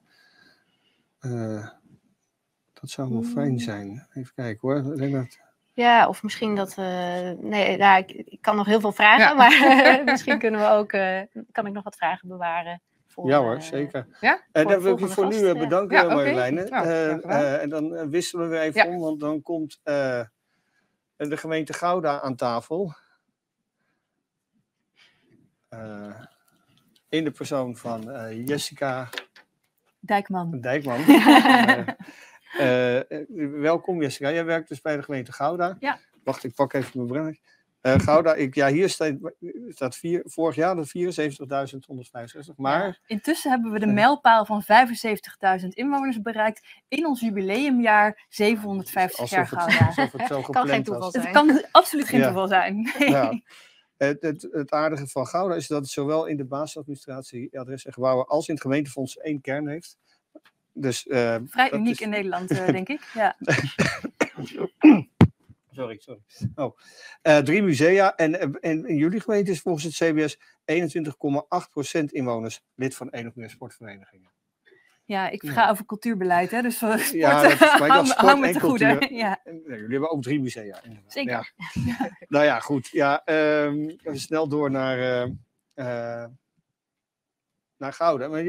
S1: dat zou wel fijn zijn. Even kijken hoor. Ik denk dat...
S3: Ja, of misschien dat... ik kan nog heel veel vragen, maar misschien kunnen we ook... kan ik nog wat vragen bewaren.
S1: Ja hoor, zeker. En dan wil ik je voor nu bedanken, Marjoleine. En dan wisselen we even om, want dan komt de gemeente Gouda aan tafel. In de persoon van Jessica
S5: Dijkman.
S1: Welkom Jessica, jij werkt dus bij de gemeente Gouda.
S5: Ja.
S1: Wacht, ik pak even mijn bril. Gouda, hier staat vorig jaar de 74.165, maar...
S5: Intussen hebben we de mijlpaal van 75.000 inwoners bereikt in ons jubileumjaar 750 jaar Gouda.
S1: Alsof het zo
S3: kan geen
S1: gepland
S3: toeval
S1: was.
S3: zijn.
S5: Het kan absoluut geen toeval zijn. Nee.
S1: Ja. Het aardige van Gouda is dat het zowel in de basisadministratie, adres en gebouwen, als in het gemeentefonds 1 kern heeft. Dus,
S5: vrij uniek in Nederland, denk ik. Ja.
S1: Sorry. 3 musea en in jullie gemeente is volgens het CBS 21,8% inwoners lid van 1 of meer sportverenigingen.
S5: Ja, ik ga over cultuurbeleid, hè, dus sport,
S1: hang
S5: me te goede. Ja.
S1: Jullie hebben ook 3 musea. Inderdaad.
S5: Zeker.
S1: Ja. Nou ja, goed. Ja, even snel door naar Gouda. Maar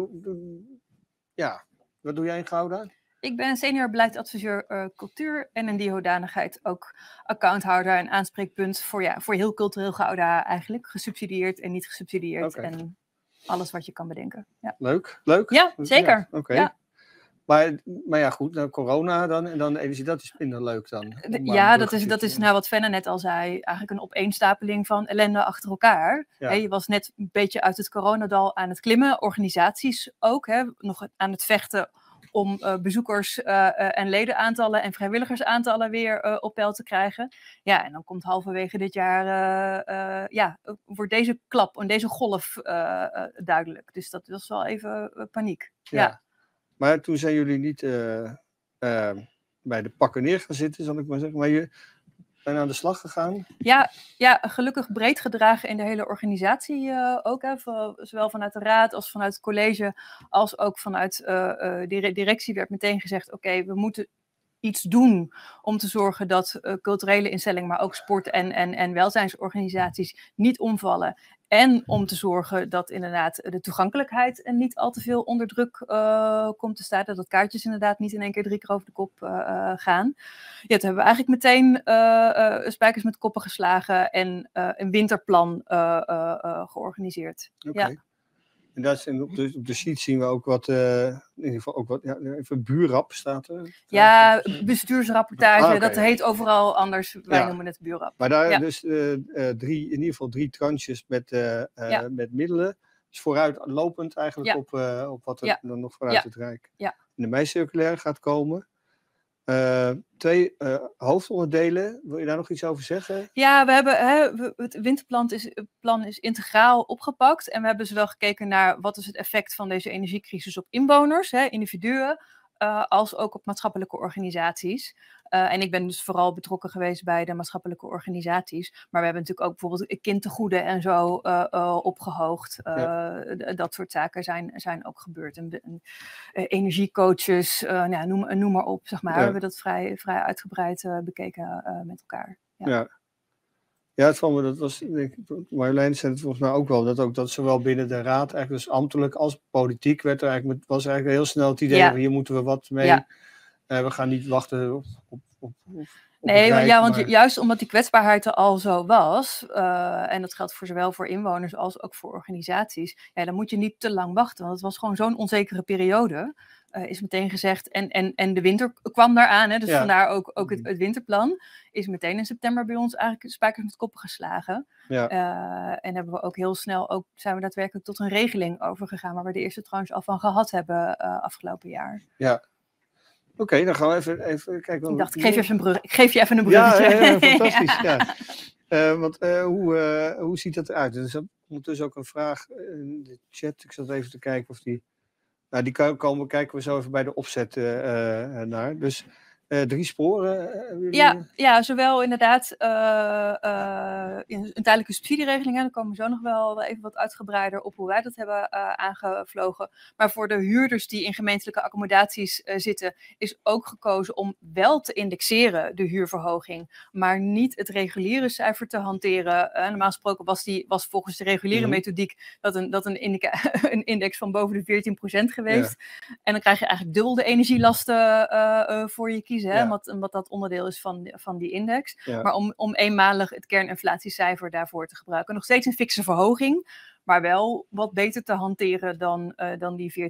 S1: wat doe jij in Gouda?
S5: Ik ben senior beleidsadviseur cultuur en in die hoedanigheid ook accounthouder en aanspreekpunt voor heel cultureel Gouda eigenlijk. Gesubsidieerd en niet gesubsidieerd en alles wat je kan bedenken. Ja.
S1: Leuk?
S5: Ja, zeker.
S1: Ja,
S5: ja.
S1: Maar ja, goed, nou, corona dan en dan de energie, dat is minder leuk dan.
S5: Ja, dat is nou wat Fenne net al zei, eigenlijk een opeenstapeling van ellende achter elkaar.
S1: Ja.
S5: Je was net een beetje uit het coronadal aan het klimmen, organisaties ook, nog aan het vechten om bezoekers en ledenaantallen en vrijwilligersaantallen weer op peil te krijgen. Ja, en dan komt halverwege dit jaar, wordt deze klap en deze golf duidelijk. Dus dat was wel even paniek. Ja.
S1: Maar toen zijn jullie niet bij de pakken neer gaan zitten, zal ik maar zeggen. Maar je bent aan de slag gegaan?
S5: Ja, gelukkig breed gedragen in de hele organisatie ook. Zowel vanuit de raad als vanuit het college, als ook vanuit de directie werd meteen gezegd, oké, we moeten iets doen om te zorgen dat culturele instellingen, maar ook sport- en welzijnsorganisaties niet omvallen. En om te zorgen dat inderdaad de toegankelijkheid niet al te veel onder druk komt te staan. Dat kaartjes inderdaad niet in één keer 3 keer over de kop gaan. Ja, toen hebben we eigenlijk meteen spijkers met koppen geslagen en een winterplan georganiseerd.
S1: Okay. En dat is op de sheet zien we ook wat, in ieder geval ook wat, even buurrap staat er.
S5: Ja, bestuursrapportage,
S1: Okay,
S5: dat heet overal anders. Wij noemen het buurrap.
S1: Maar daar dus in ieder geval 3 tranches met middelen. Dus vooruitlopend eigenlijk op wat er dan nog vanuit het Rijk in de mei-circulaire gaat komen. 2 hoofdonderdelen. Wil je daar nog iets over zeggen?
S5: Ja, we hebben het winterplan is integraal opgepakt. En we hebben zowel gekeken naar wat is het effect van deze energiecrisis op inwoners, individuen, als ook op maatschappelijke organisaties. En ik ben dus vooral betrokken geweest bij de maatschappelijke organisaties. Maar we hebben natuurlijk ook bijvoorbeeld kindtegoeden en zo opgehoogd. Dat soort zaken zijn ook gebeurd. En energiecoaches, noem maar op, zeg maar. We hebben dat vrij uitgebreid bekeken met elkaar.
S1: Ja, het valt me, dat was, Marjolein zei het volgens mij ook wel, dat zowel binnen de raad, eigenlijk dus ambtelijk als politiek, was eigenlijk heel snel het idee van hier moeten we wat mee. We gaan niet wachten op
S5: nee, want juist omdat die kwetsbaarheid er al zo was, en dat geldt zowel voor inwoners als ook voor organisaties, dan moet je niet te lang wachten, want het was gewoon zo'n onzekere periode. Is meteen gezegd, en de winter kwam daaraan, dus vandaar ook het winterplan is meteen in september bij ons eigenlijk spijkers met koppen geslagen. En hebben we ook heel snel, zijn we daadwerkelijk tot een regeling overgegaan, waar we de eerste tranche al van gehad hebben afgelopen jaar.
S1: Ja. Oké, dan gaan we even kijken.
S5: Ik dacht, ik geef je even een bruggetje.
S1: Ja, fantastisch. Want hoe ziet dat eruit? Er is ondertussen ook een vraag in de chat. Ik zat even te kijken of die... Nou, die kijken we zo even bij de opzet naar. Dus 3 sporen.
S5: Ja, zowel inderdaad een tijdelijke subsidieregeling. Daar komen we zo nog wel even wat uitgebreider op hoe wij dat hebben aangevlogen. Maar voor de huurders die in gemeentelijke accommodaties zitten, is ook gekozen om wel te indexeren, de huurverhoging, maar niet het reguliere cijfer te hanteren. Normaal gesproken was volgens de reguliere methodiek dat een index van boven de 14% geweest. En dan krijg je eigenlijk dubbel de energielasten voor je kiezen. Omdat dat onderdeel is van die index. Maar om eenmalig het kerninflatiecijfer daarvoor te gebruiken. Nog steeds een fikse verhoging, maar wel wat beter te hanteren dan die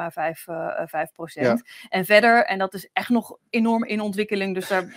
S5: 14,5%. En verder, en dat is echt nog enorm in ontwikkeling, dus daar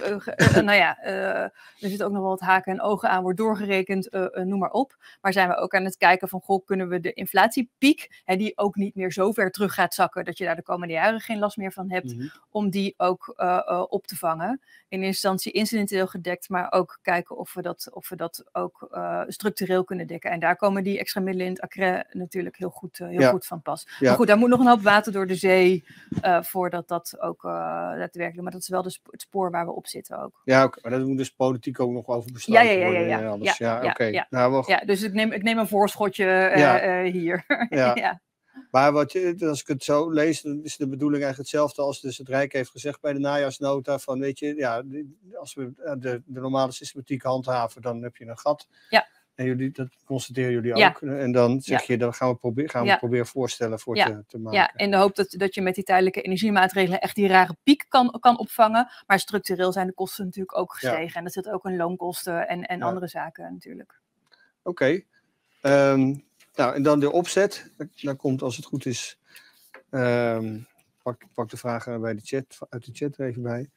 S5: er zitten ook nog wel wat haken en ogen aan, wordt doorgerekend, noem maar op. Maar zijn we ook aan het kijken van, kunnen we de inflatiepiek, die ook niet meer zo ver terug gaat zakken, dat je daar de komende jaren geen last meer van hebt, om die ook op te vangen. In eerste instantie incidenteel gedekt, maar ook kijken of we dat ook structureel kunnen dekken. En daar komen die extra middelen in het accret natuurlijk heel goed van pas. Maar goed, daar moet nog een hoop water door de zee voordat dat ook daadwerkelijk... Maar dat is wel het spoor waar we op zitten ook.
S1: Ja, maar dat moet dus politiek ook nog over besluiten worden.
S5: Ja, dus ik neem een voorschotje hier.
S1: Ja. Maar als ik het zo lees, dan is de bedoeling eigenlijk hetzelfde als dus het Rijk heeft gezegd bij de najaarsnota. Van weet je, als we de normale systematiek handhaven, dan heb je een gat. Ja. En dat constateren jullie ook. En dan zeg je, dan gaan we proberen voorstellen voor te maken.
S5: Ja, in de hoop dat je met die tijdelijke energiemaatregelen echt die rare piek kan opvangen. Maar structureel zijn de kosten natuurlijk ook gestegen. Ja. En dat zit ook in loonkosten en andere zaken natuurlijk.
S1: Oké. Nou, en dan de opzet. Daar komt, als het goed is, pak de vragen uit de chat er even bij.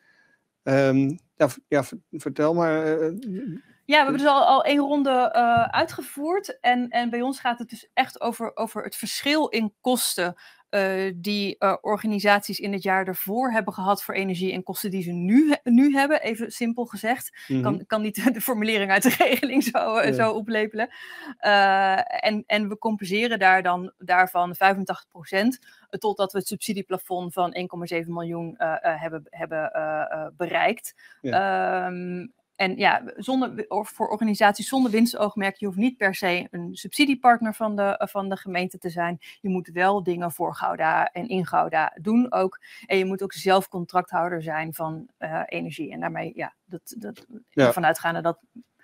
S1: Vertel maar.
S5: Ja, we hebben dus al 1 ronde uitgevoerd. En bij ons gaat het dus echt over het verschil in kosten die organisaties in het jaar ervoor hebben gehad voor energie en kosten die ze nu hebben, even simpel gezegd. Ik kan niet de formulering uit de regeling zo oplepelen. En we compenseren daarvan 85%, totdat we het subsidieplafond van 1,7 miljoen hebben bereikt. Ja. En voor organisaties zonder winstoogmerk, je hoeft niet per se een subsidiepartner van de gemeente te zijn. Je moet wel dingen voor Gouda en in Gouda doen ook. En je moet ook zelf contracthouder zijn van energie. En daarmee, ervan uitgaande dat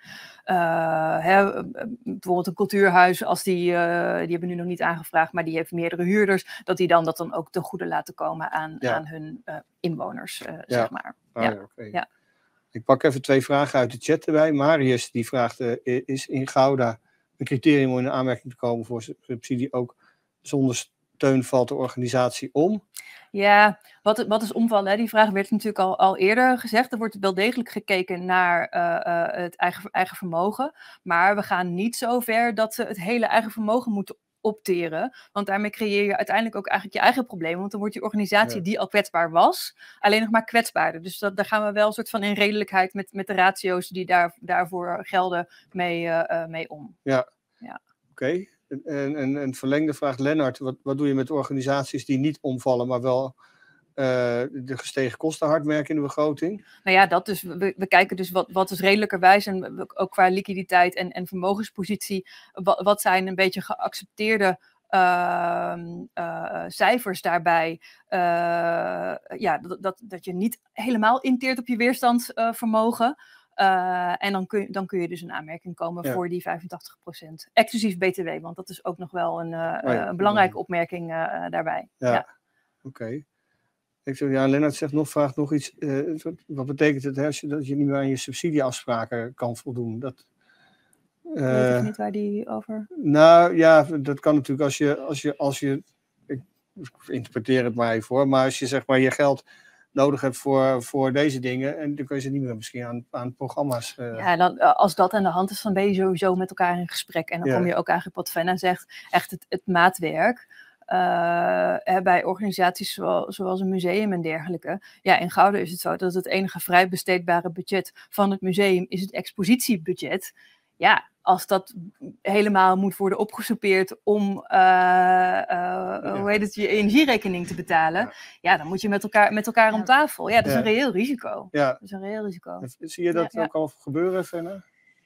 S5: bijvoorbeeld een cultuurhuis, als die hebben nu nog niet aangevraagd, maar die heeft meerdere huurders, dat die dat dan ook ten goede laten komen aan hun inwoners, zeg maar.
S1: Okay. Ik pak even 2 vragen uit de chat erbij. Marius die vraagt, is in Gouda een criterium om in aanmerking te komen voor subsidie ook zonder steun valt de organisatie om.
S5: Ja, wat is omvallen? Hè? Die vraag werd natuurlijk al eerder gezegd. Er wordt wel degelijk gekeken naar het eigen vermogen. Maar we gaan niet zo ver dat ze het hele eigen vermogen moeten opteren. Want daarmee creëer je uiteindelijk ook eigenlijk je eigen probleem. Want dan wordt die organisatie die al kwetsbaar was, alleen nog maar kwetsbaarder. Dus daar gaan we wel een soort van in redelijkheid met de ratio's die daarvoor gelden mee om.
S1: Ja. Oké. En een verlengde vraag, Lennart. Wat doe je met organisaties die niet omvallen, maar wel de gestegen kosten hard merken in de begroting?
S5: Nou ja, dat dus. We kijken dus wat is redelijkerwijs en ook qua liquiditeit en vermogenspositie. Wat zijn een beetje geaccepteerde cijfers daarbij? Dat je niet helemaal inteert op je weerstandsvermogen. En dan kun je dus een aanmerking komen voor die 85%. Exclusief BTW, want dat is ook nog wel een belangrijke opmerking daarbij. Ja.
S1: Oké. Lennart vraagt nog iets. Wat betekent het dat je niet meer aan je subsidieafspraken kan voldoen? Dat,
S5: ik weet niet waar die over...
S1: Nou ja, dat kan natuurlijk als je ik interpreteer het maar even hoor, maar als je zeg maar je geld nodig hebt voor deze dingen, en dan kun je ze niet meer misschien aan programma's...
S5: Ja, dan, als dat aan de hand is, dan ben je sowieso met elkaar in gesprek. En dan kom je ook eigenlijk wat Fenna zegt, echt het maatwerk. Bij organisaties zoals een museum en dergelijke. Ja, in Gouda is het zo dat het enige vrij besteedbare budget van het museum is het expositiebudget. Ja, als dat helemaal moet worden opgesoupeerd om je energierekening te betalen, dan moet je met elkaar om tafel. Ja, dat is een reëel risico.
S1: Ja.
S5: Dat is een reëel risico.
S1: Zie je dat ook al gebeuren, Fenna?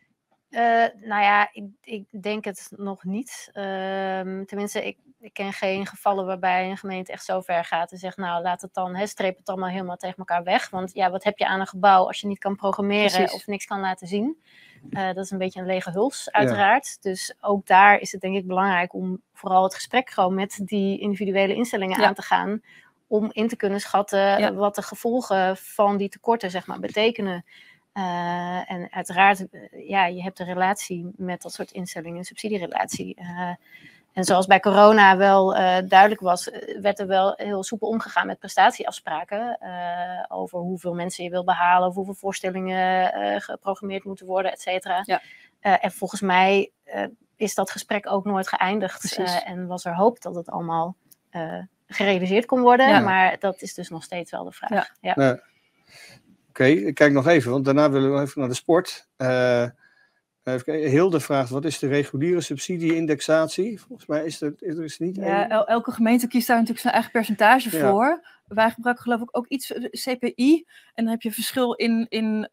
S3: Ik denk het nog niet. Tenminste, ik ken geen gevallen waarbij een gemeente echt zo ver gaat en zegt, nou laat het dan, streep het allemaal helemaal tegen elkaar weg. Want ja, wat heb je aan een gebouw als je niet kan programmeren of niks kan laten zien? Dat is een beetje een lege huls, uiteraard. Ja. Dus ook daar is het denk ik belangrijk om vooral het gesprek gewoon met die individuele instellingen aan te gaan. Om in te kunnen schatten wat de gevolgen van die tekorten zeg maar betekenen. En uiteraard, je hebt een relatie met dat soort instellingen, een subsidierelatie. En zoals bij corona wel duidelijk was, werd er wel heel soepel omgegaan met prestatieafspraken. Over hoeveel mensen je wil behalen, of hoeveel voorstellingen geprogrammeerd moeten worden, et cetera. Ja. En volgens mij is dat gesprek ook nooit geëindigd. En was er hoop dat het allemaal gerealiseerd kon worden. Ja. Maar dat is dus nog steeds wel de vraag. Ja.
S1: Oké, ik kijk nog even, want daarna willen we even naar de sport. Hilde vraagt, wat is de reguliere subsidie-indexatie? Volgens mij is er niet één.
S5: Elke gemeente kiest daar natuurlijk zijn eigen percentage voor. Wij gebruiken geloof ik ook iets CPI. En dan heb je verschil in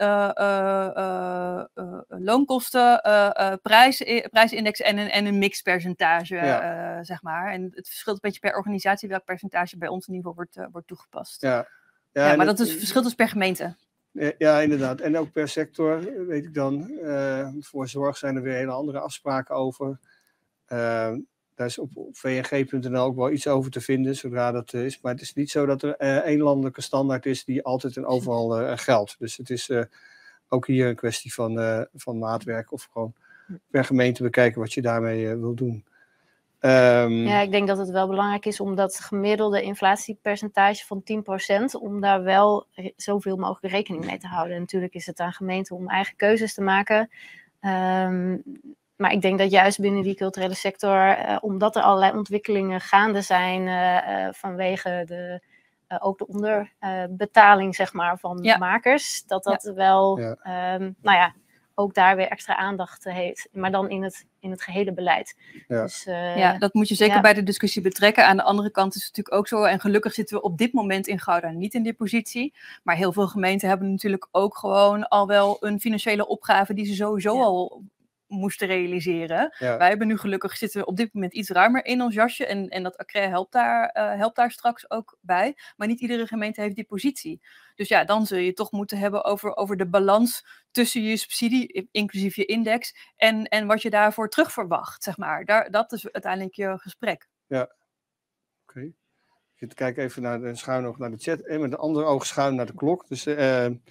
S5: loonkosten, prijsindex en een mixpercentage, zeg maar. En het verschilt een beetje per organisatie welk percentage bij ons in ieder geval wordt toegepast. Ja, maar dat is verschilt dus per gemeente.
S1: Ja, inderdaad. En ook per sector, weet ik dan. Voor zorg zijn er weer hele andere afspraken over. Daar is op vng.nl ook wel iets over te vinden, zodra dat is. Maar het is niet zo dat er één landelijke standaard is die altijd en overal geldt. Dus het is ook hier een kwestie van maatwerk of gewoon per gemeente bekijken wat je daarmee wil doen.
S3: Ik denk dat het wel belangrijk is om dat gemiddelde inflatiepercentage van 10%, om daar wel zoveel mogelijk rekening mee te houden. En natuurlijk is het aan gemeenten om eigen keuzes te maken. Maar ik denk dat juist binnen die culturele sector, omdat er allerlei ontwikkelingen gaande zijn vanwege ook de onderbetaling zeg maar, van makers, dat wel ook daar weer extra aandacht heeft, maar dan in het gehele beleid.
S1: Ja,
S3: dus,
S5: dat moet je zeker bij de discussie betrekken. Aan de andere kant is het natuurlijk ook zo, en gelukkig zitten we op dit moment in Gouda niet in die positie, maar heel veel gemeenten hebben natuurlijk ook gewoon al wel een financiële opgave die ze sowieso al moesten realiseren. Ja. Wij hebben nu gelukkig zitten op dit moment iets ruimer in ons jasje en dat accret helpt daar straks ook bij. Maar niet iedere gemeente heeft die positie. Dus ja, dan zul je toch moeten hebben over de balans tussen je subsidie, inclusief je index, en wat je daarvoor terug verwacht, zeg maar. Dat is uiteindelijk je gesprek.
S1: Ja, oké. Ik kijk even schuin oog naar de chat en met een ander oog schuin naar de klok. Dus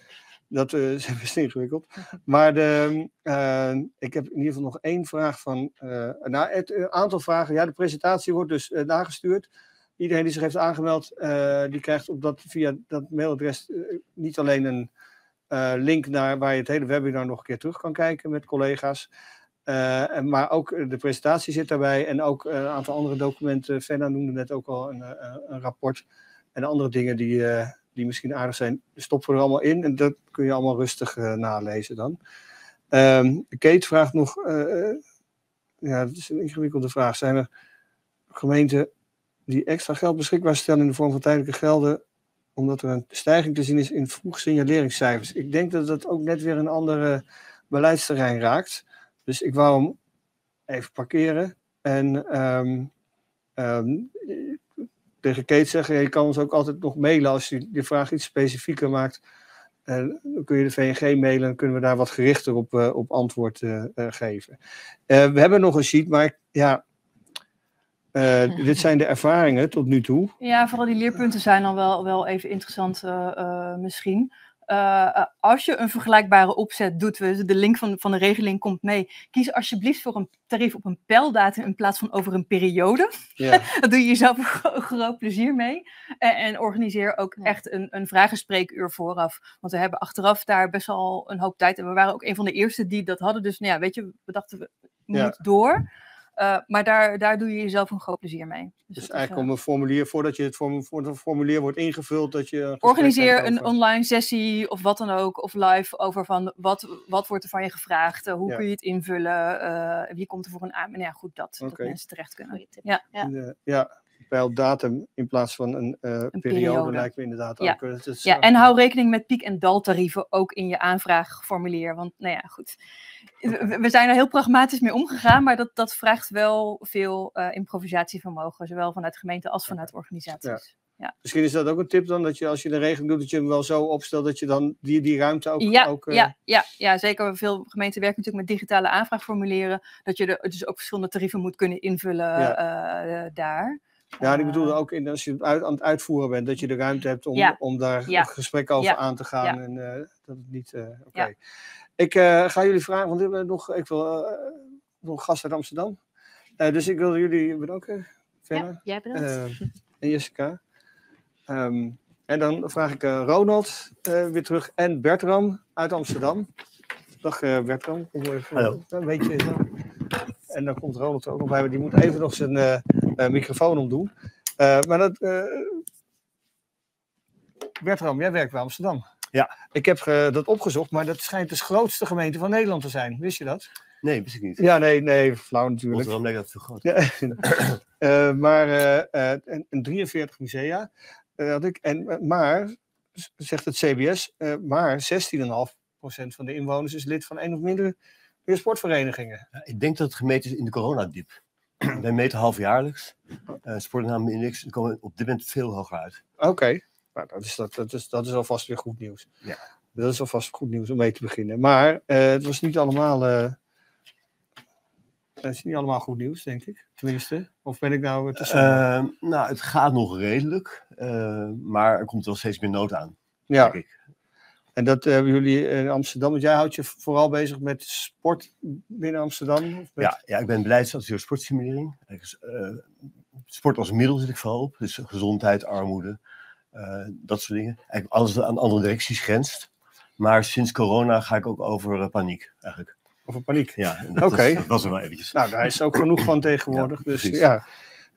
S1: Dat is best ingewikkeld. Maar ik heb in ieder geval nog 1 vraag van... een aantal vragen. Ja, de presentatie wordt dus nagestuurd. Iedereen die zich heeft aangemeld, die krijgt via dat mailadres niet alleen een link naar waar je het hele webinar nog een keer terug kan kijken met collega's. Maar ook de presentatie zit daarbij en ook een aantal andere documenten. Fenna noemde net ook al een rapport en andere dingen die misschien aardig zijn. Stoppen we er allemaal in en dat kun je allemaal rustig nalezen dan. Kate vraagt nog, ja, dat is een ingewikkelde vraag. Zijn er gemeenten die extra geld beschikbaar stellen in de vorm van tijdelijke gelden, omdat er een stijging te zien is in vroeg signaleringscijfers? Ik denk dat dat ook net weer een andere beleidsterrein raakt. Dus ik wou hem even parkeren en tegen Kate zeggen, je kan ons ook altijd nog mailen als je de vraag iets specifieker maakt. Dan kun je de VNG mailen en kunnen we daar wat gerichter op antwoord geven. We hebben nog een sheet, maar ja, dit zijn de ervaringen tot nu toe.
S5: Ja, vooral die leerpunten zijn dan wel even interessant misschien. Als je een vergelijkbare opzet doet, de link van de regeling komt mee, kies alsjeblieft voor een tarief op een pijldatum in plaats van over een periode. Ja. Dat doe je jezelf een groot plezier mee. En organiseer ook echt een vragenspreekuur vooraf. Want we hebben achteraf daar best wel een hoop tijd. En we waren ook een van de eerste die dat hadden. Dus nou ja, weet je, we dachten we moeten door. Maar daar doe je jezelf een groot plezier mee.
S1: Dus eigenlijk om een formulier, voordat je het formulier wordt ingevuld, dat je...
S5: Organiseer een online sessie of wat dan ook, of live, over van wat wordt er van je gevraagd, hoe kun je het invullen, wie komt er voor een aanmelding. Ja, goed, dat mensen terecht kunnen.
S1: Ja. Bij datum in plaats van een periode lijkt me inderdaad ook.
S5: En hou rekening met piek- en daltarieven ook in je aanvraagformulier. Want nou ja, goed. We zijn er heel pragmatisch mee omgegaan, maar dat vraagt wel veel improvisatievermogen, zowel vanuit gemeente als vanuit organisaties. Ja.
S1: Misschien is dat ook een tip dan, dat je als je de regeling doet, dat je hem wel zo opstelt dat je dan die ruimte ook...
S5: Ja, zeker. Veel gemeenten werken natuurlijk met digitale aanvraagformulieren, dat je er dus ook verschillende tarieven moet kunnen invullen daar.
S1: Ja, en ik bedoelde ook als je aan het uitvoeren bent, dat je de ruimte hebt om daar een gesprek over aan te gaan. Ja. En dat het niet... Oké. Ik ga jullie vragen, want ik wil nog gast uit Amsterdam. Dus ik wil jullie bedanken.
S3: Ja, jij bedankt.
S1: En Jessica. En dan vraag ik Ronald weer terug en Bertram uit Amsterdam. Dag Bertram.
S6: Hallo.
S1: Een beetje zo. En dan komt Ronald er ook nog bij, die moet even nog zijn microfoon omdoen. Maar Bertram, jij werkt bij Amsterdam.
S6: Ja.
S1: Ik heb dat opgezocht, maar dat schijnt de grootste gemeente van Nederland te zijn. Wist je dat?
S6: Nee, wist ik niet.
S1: Ja, nee, flauw natuurlijk.
S6: Waarom denk ik dat veel groter?
S1: Ja. Maar 43 musea had ik. Maar, zegt het CBS, maar 16,5% van de inwoners is lid van één of meerdere sportverenigingen.
S6: Ja, ik denk dat het gemeten is in de coronadiep. Wij meten halfjaarlijks. Sportnamenindex komen op dit moment veel hoger uit.
S1: Oké. Nou, dat is alvast weer goed nieuws.
S6: Ja.
S1: Dat is alvast goed nieuws om mee te beginnen. Maar het was niet allemaal... het is niet allemaal goed nieuws, denk ik. Tenminste. Of ben ik nou te somber?
S6: Nou, het gaat nog redelijk. Maar er komt wel steeds meer nood aan.
S1: Ja.
S6: Denk ik.
S1: En dat hebben jullie in Amsterdam. Want jij houdt je vooral bezig met sport binnen Amsterdam? Of met...
S6: Ja, ik ben beleidsadviseur sportstimulering. Sport als middel zit ik vooral op. Dus gezondheid, armoede. Dat soort dingen. Eigenlijk alles wat aan andere directies grenst. Maar sinds corona ga ik ook over paniek eigenlijk.
S1: Over paniek?
S6: Ja,
S1: Oké.
S6: Dat was er wel eventjes.
S1: Nou, daar is ook genoeg van tegenwoordig.
S6: Ja,
S1: dus
S6: precies.
S1: ja.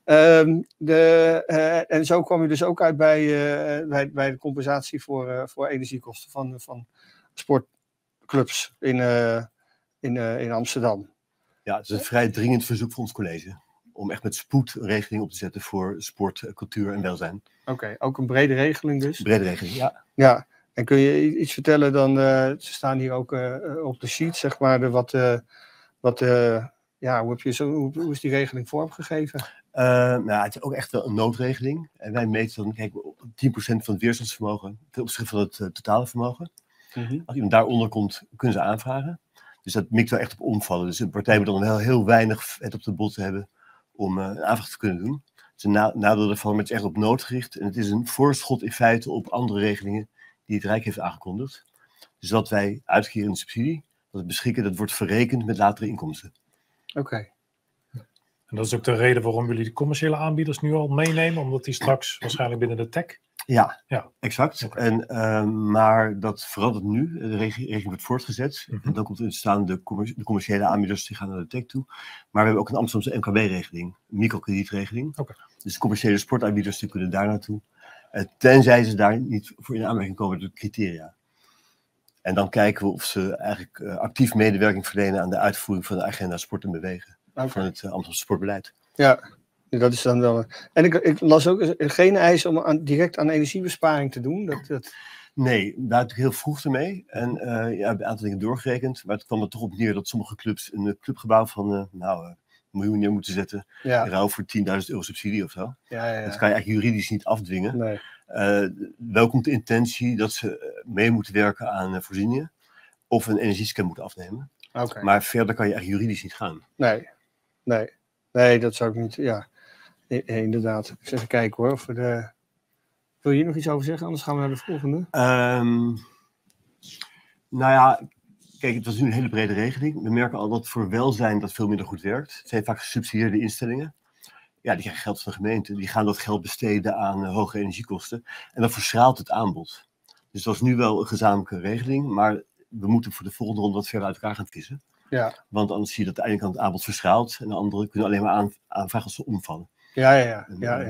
S1: En zo kwam je dus ook uit bij de compensatie voor energiekosten van sportclubs in Amsterdam.
S6: Ja, het is een vrij dringend verzoek voor ons college. Om echt met spoed een regeling op te zetten voor sport, cultuur en welzijn.
S1: Oké, ook een brede regeling dus?
S6: Brede regeling, ja.
S1: Ja, en kun je iets vertellen dan, ze staan hier ook op de sheet, zeg maar, hoe is die regeling vormgegeven?
S6: Nou, het is ook echt wel een noodregeling. En wij meten dan, kijk, 10% van het weerstandsvermogen ten opzichte van het totale vermogen. Mm-hmm. Als iemand daaronder komt, kunnen ze aanvragen. Dus dat mikt wel echt op omvallen. Dus een partij moet dan wel heel weinig het op de bot hebben om een aanvraag te kunnen doen. Dus een nadeel daarvan, het is echt op nood gericht. En het is een voorschot in feite op andere regelingen die het Rijk heeft aangekondigd. Dus wat wij uitkeren in de subsidie, wat we beschikken, dat wordt verrekend met latere inkomsten.
S1: Oké.
S2: En dat is ook de reden waarom jullie de commerciële aanbieders nu al meenemen, omdat die straks waarschijnlijk binnen de tech...
S6: Ja,
S2: Ja.
S6: Exact.
S2: Okay.
S6: Maar dat verandert nu. De regeling wordt voortgezet. En dan komt er staan de commerciële aanbieders die gaan naar de tech toe. Maar we hebben ook een Amsterdamse MKB-regeling, een microkredietregeling.
S2: Okay.
S6: Dus de commerciële sportaanbieders die kunnen daar naartoe. Tenzij ze daar niet voor in aanmerking komen door de criteria. En dan kijken we of ze eigenlijk actief medewerking verlenen aan de uitvoering van de agenda sport en bewegen. Van het Amsterdamse sportbeleid.
S1: Ja, dat is dan wel... En ik las ook geen eis om direct aan energiebesparing te doen.
S6: Nee, daar natuurlijk heel vroeg ermee. En we hebben een aantal dingen doorgerekend. Maar het kwam er toch op neer dat sommige clubs een clubgebouw van een miljoen neer moeten zetten. Ja. In ruil voor €10.000 subsidie of zo.
S1: Ja.
S6: Dat kan je eigenlijk juridisch niet afdwingen.
S1: Nee.
S6: Wel komt de intentie dat ze mee moeten werken aan voorzieningen. Of een energiescan moeten afnemen.
S1: Okay.
S6: Maar verder kan je echt juridisch niet gaan.
S1: Nee, dat zou ik niet... Ja, inderdaad. Ik even kijken hoor. Wil je hier nog iets over zeggen? Anders gaan we naar de volgende.
S6: Nou ja, kijk, het was nu een hele brede regeling. We merken al dat voor welzijn dat veel minder goed werkt. Het zijn vaak gesubsidieerde instellingen. Ja, die krijgen geld van de gemeente. Die gaan dat geld besteden aan hoge energiekosten. En dan verschraalt het aanbod. Dus dat is nu wel een gezamenlijke regeling. Maar we moeten voor de volgende ronde wat verder uit elkaar gaan vissen.
S1: Ja.
S6: Want anders zie je dat de ene kant het aanbod verschraalt. En de andere kunnen alleen maar aanvragen als ze omvallen.
S1: Ja.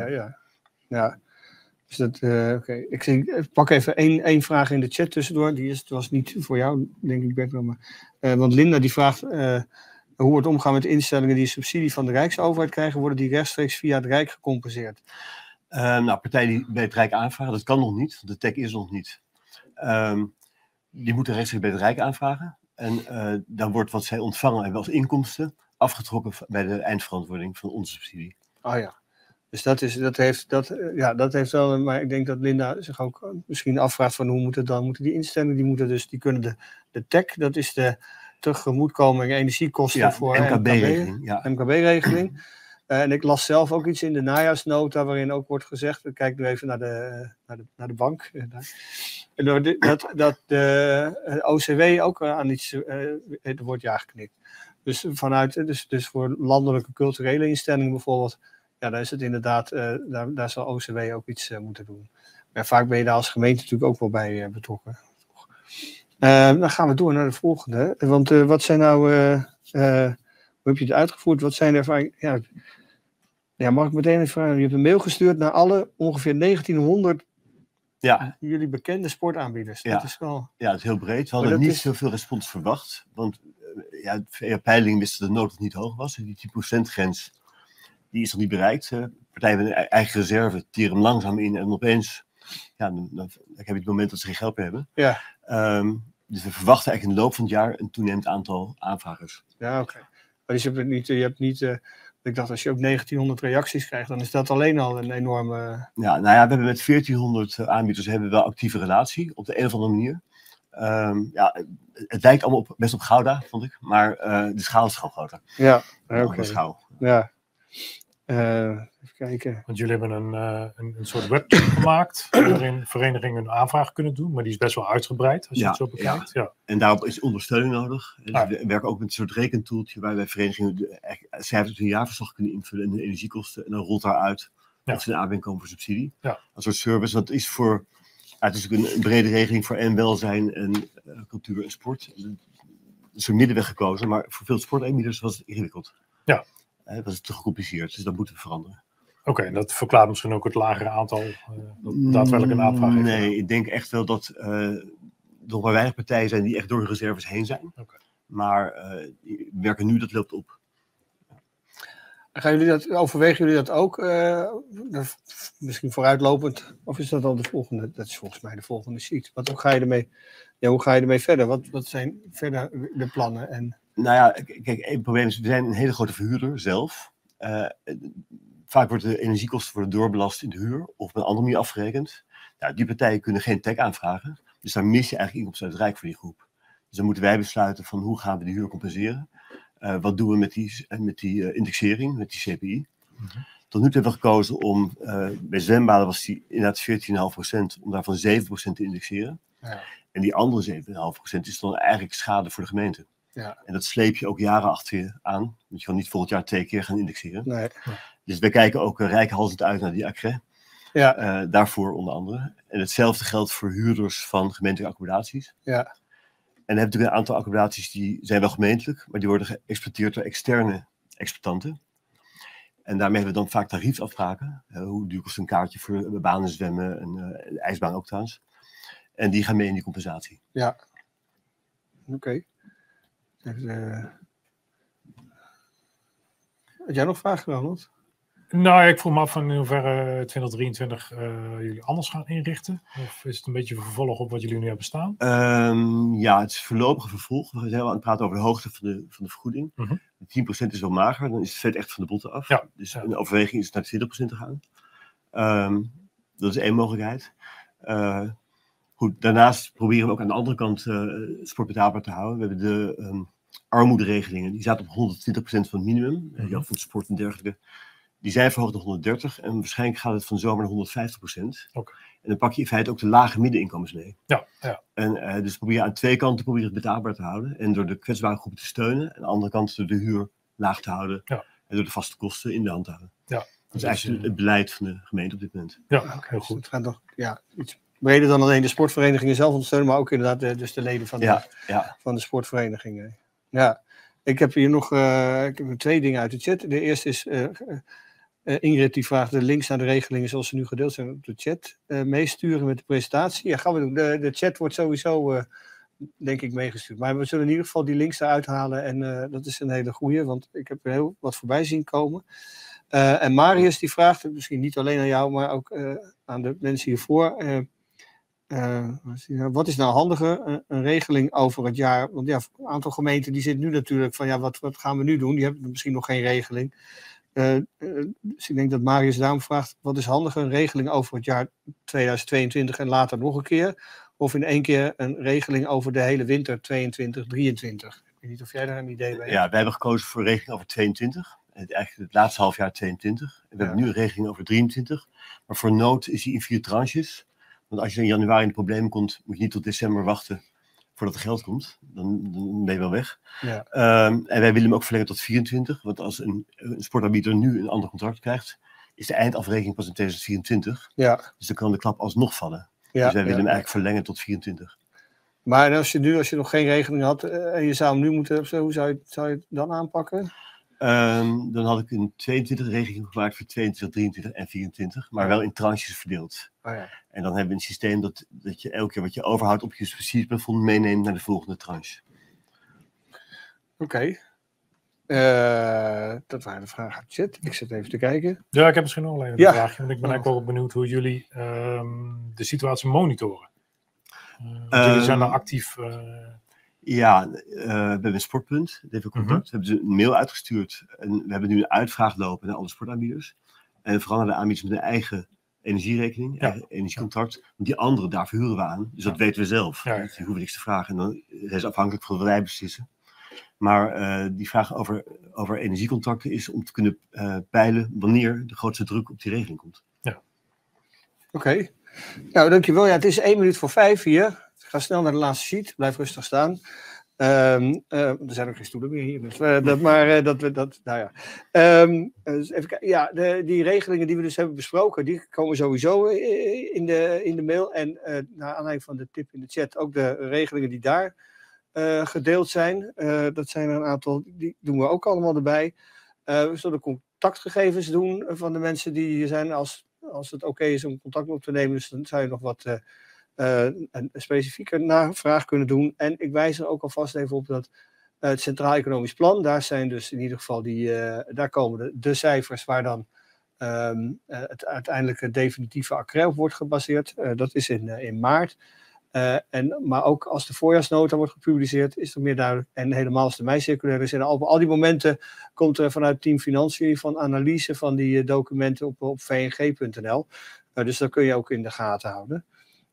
S1: Dus dat, oké. Ik pak even één vraag in de chat tussendoor. Het was niet voor jou, denk ik, Bert. Want Linda die vraagt hoe het omgaan met instellingen die subsidie van de Rijksoverheid krijgen, worden die rechtstreeks via het Rijk gecompenseerd?
S6: Partijen die bij het Rijk aanvragen, dat kan nog niet. Want de tech is nog niet. Die moeten rechtstreeks bij het Rijk aanvragen. En dan wordt wat zij ontvangen en als inkomsten afgetrokken bij de eindverantwoording van onze subsidie.
S1: Oh ja. Dus dat heeft wel, maar ik denk dat Linda zich ook misschien afvraagt van hoe moet het dan? Moeten die instellingen, die kunnen de tech, dat is de tegemoetkoming energiekosten voor
S6: MKB-regeling.
S1: MKB-regeling. En ik las zelf ook iets in de najaarsnota waarin ook wordt gezegd, we kijken nu even naar de bank, dat de OCW ook aan iets, er wordt ja geknikt. Dus dus voor landelijke culturele instellingen bijvoorbeeld, ja, daar is het inderdaad, daar zal OCW ook iets moeten doen. Maar vaak ben je daar als gemeente natuurlijk ook wel bij betrokken. Dan gaan we door naar de volgende. Want wat zijn nou, hoe heb je het uitgevoerd? Wat zijn de ervaringen? Ja, mag ik meteen even vragen? Je hebt een mail gestuurd naar alle ongeveer 1900 jullie bekende sportaanbieders.
S6: Ja.
S1: Dat is wel...
S6: Ja, het is heel breed. We hadden niet zoveel respons verwacht. Want via peiling wisten dat de nood niet hoog was. Die 10% grens die is nog niet bereikt. Partijen hebben een eigen reserve, tieren hem langzaam in en opeens dan heb je het moment dat ze geen geld meer hebben.
S1: Ja.
S6: Dus we verwachten eigenlijk in de loop van het jaar een toenemend aantal aanvragers.
S1: Ja, oké. Maar dus je hebt niet ik dacht, als je ook 1900 reacties krijgt, dan is dat alleen al een enorme...
S6: Ja, we hebben met 1400 aanbieders hebben we wel actieve relatie, op de een of andere manier. Het lijkt allemaal best op Gouda, vond ik, maar de schaal is gewoon groter.
S1: Ja, oké. Ja. Even kijken.
S2: Want jullie hebben een soort website gemaakt waarin verenigingen een aanvraag kunnen doen, maar die is best wel uitgebreid als je het zo bekijkt. Ja.
S6: En daarop is ondersteuning nodig. Dus we werken ook met een soort rekentoeltje waarbij verenigingen cijfers hun jaarverslag kunnen invullen en de energiekosten. En dan rolt daaruit of ze in aanmerking komen voor subsidie. Ja. Een soort service. Dat is voor, het is een brede regeling voor en welzijn en cultuur en sport. Er is een middenweg gekozen, maar voor veel sportaanbieders was het ingewikkeld. Ja. Dat is te gecompliceerd, dus dat moeten we veranderen.
S2: Oké, en dat verklaart misschien ook het lagere aantal dat daadwerkelijk een aanvraag heeft.
S6: Nee, ik denk echt wel dat er nog maar weinig partijen zijn die echt door hun reserves heen zijn. Okay. Maar die werken nu, dat loopt op.
S1: Overwegen jullie dat ook? Misschien vooruitlopend? Of is dat al de volgende? Dat is volgens mij de volgende sheet. Hoe ga je ermee verder? Wat zijn verder de plannen? En...
S6: Nou ja, kijk, het probleem is, we zijn een hele grote verhuurder zelf. Vaak worden de energiekosten doorbelast in de huur of op een andere manier afgerekend. Nou, die partijen kunnen geen tech aanvragen. Dus daar mis je eigenlijk inkomsten uit het Rijk voor die groep. Dus dan moeten wij besluiten van hoe gaan we de huur compenseren. Wat doen we met die indexering, met die CPI. Mm-hmm. Tot nu toe hebben we gekozen om, bij zwembaden was die inderdaad 14,5%, om daarvan 7% te indexeren.
S1: Ja.
S6: En die andere 7,5% is dan eigenlijk schade voor de gemeente.
S1: Ja.
S6: En dat sleep je ook jaren achter je aan. Want je kan niet volgend jaar 2 keer gaan indexeren.
S1: Nee.
S6: Dus wij kijken ook reikhalzend uit naar die accret.
S1: Ja.
S6: Daarvoor onder andere. En hetzelfde geldt voor huurders van gemeentelijke accommodaties.
S1: Ja.
S6: En dan heb je natuurlijk een aantal accommodaties die zijn wel gemeentelijk, maar die worden geëxploiteerd door externe exploitanten. En daarmee hebben we dan vaak tariefafspraken. Hoe duur kost een kaartje voor banen zwemmen en de ijsbaan ook trouwens. En die gaan mee in die compensatie.
S1: Ja. Oké. Had jij nog vragen, Ronald?
S2: Nou, ik vroeg me af van in hoeverre 2023 jullie anders gaan inrichten. Of is het een beetje een vervolg op wat jullie nu hebben staan?
S6: Ja, het is voorlopig vervolg. We zijn wel aan het praten over de hoogte van de vergoeding. 10% is wel mager, dan is het vet echt van de botten af.
S2: Ja.
S6: Dus in de overweging is het naar 20% te gaan. Dat is één mogelijkheid. Goed, daarnaast proberen we ook aan de andere kant sport betaalbaar te houden. We hebben de armoederegelingen, die zaten op 120% van het minimum. Die had van sport en dergelijke. Die zijn verhoogd naar 130 en waarschijnlijk gaat het van zomer naar 150%.
S2: Okay.
S6: En dan pak je in feite ook de lage middeninkomens mee.
S2: Ja, ja.
S6: En dus probeer je aan twee kanten het betaalbaar te houden. En door de kwetsbare groepen te steunen. En aan de andere kant door de huur laag te houden.
S2: Ja.
S6: En door de vaste kosten in de hand te houden.
S2: Ja.
S6: Dat is eigenlijk het beleid van de gemeente op dit moment.
S2: Ja, heel goed.
S1: Het gaat nog iets breder dan alleen de sportverenigingen zelf ondersteunen, maar ook inderdaad dus de leden van de sportverenigingen. Ja, ik heb hier nog 2 dingen uit de chat. De eerste is Ingrid die vraagt de links naar de regelingen zoals ze nu gedeeld zijn op de chat meesturen met de presentatie. Ja, gaan we doen. De chat wordt sowieso denk ik meegestuurd. Maar we zullen in ieder geval die links eruit halen en dat is een hele goeie, want ik heb er heel wat voorbij zien komen. En Marius die vraagt, misschien niet alleen aan jou, maar ook aan de mensen hiervoor. Wat is nou handiger? Een regeling over het jaar. Want ja, een aantal gemeenten die zitten nu natuurlijk van ja, wat gaan we nu doen? Die hebben misschien nog geen regeling. Dus ik denk dat Marius daarom vraagt, wat is handiger? Een regeling over het jaar 2022 en later nog een keer? Of in 1 keer een regeling over de hele winter 22, 23? Ik weet niet of jij daar een idee bij hebt.
S6: Ja, wij hebben gekozen voor een regeling over 22. Eigenlijk het laatste halfjaar 22. En we hebben nu een regeling over 23. Maar voor nood is die in 4 tranches. Want als je in januari in de problemen komt, moet je niet tot december wachten voordat er geld komt. Dan ben je wel weg.
S1: Ja.
S6: En wij willen hem ook verlengen tot 24. Want als een sportaanbieder nu een ander contract krijgt, is de eindafrekening pas in 2024.
S1: Ja.
S6: Dus dan kan de klap alsnog vallen.
S1: Ja,
S6: dus wij willen hem eigenlijk verlengen tot 24.
S1: Maar als je nog geen regeling had en je zou hem nu moeten, hoe zou je het dan aanpakken?
S6: Dan had ik een 22 regeling gemaakt voor 22, 23 en 24. Maar wel in tranches verdeeld.
S1: Oh ja.
S6: En dan hebben we een systeem dat je elke keer wat je overhoudt op je subsidieplafond meeneemt naar de volgende tranche.
S1: Oké. Dat waren de vragen uit de chat. Ik zit even te kijken.
S2: Ja, ik heb misschien nog alleen een vraagje. Want ik ben eigenlijk wel benieuwd hoe jullie de situatie monitoren. Jullie zijn daar actief...
S6: Ja, we hebben een sportpunt, even contact. We hebben ze een mail uitgestuurd en we hebben nu een uitvraag lopen naar alle sportaanbieders. En vooral naar de aanbieders met een eigen energierekening, eigen energiecontract. Want die andere, daar verhuren we aan. Dus dat weten we zelf.
S2: Ja.
S6: Dus die hoeven niks te vragen. En dan zijn ze afhankelijk van wat wij beslissen. Maar die vraag over energiecontracten is om te kunnen peilen wanneer de grootste druk op die regeling komt.
S2: Ja.
S1: Oké. Nou, dankjewel. Ja, het is 1:05 hier. Ik ga snel naar de laatste sheet. Blijf rustig staan. Er zijn ook geen stoelen meer hier. Dus, dus even kijken. Ja, die regelingen die we dus hebben besproken, die komen sowieso in de mail. En naar aanleiding van de tip in de chat, ook de regelingen die daar gedeeld zijn. Dat zijn er een aantal, die doen we ook allemaal erbij. We zullen contactgegevens doen van de mensen die hier zijn. Als het oké is om contact op te nemen, dus dan zou je nog wat... een specifieke navraag kunnen doen. En ik wijs er ook alvast even op dat het Centraal Economisch Plan, daar zijn dus in ieder geval daar komen de cijfers waar dan het uiteindelijke definitieve accret op wordt gebaseerd. Dat is in maart. Maar ook als de voorjaarsnota wordt gepubliceerd, is er meer duidelijk. En helemaal als de meicirculaire is. En op al die momenten komt er vanuit Team Financiën van analyse van die documenten op vng.nl. Dus dat kun je ook in de gaten houden.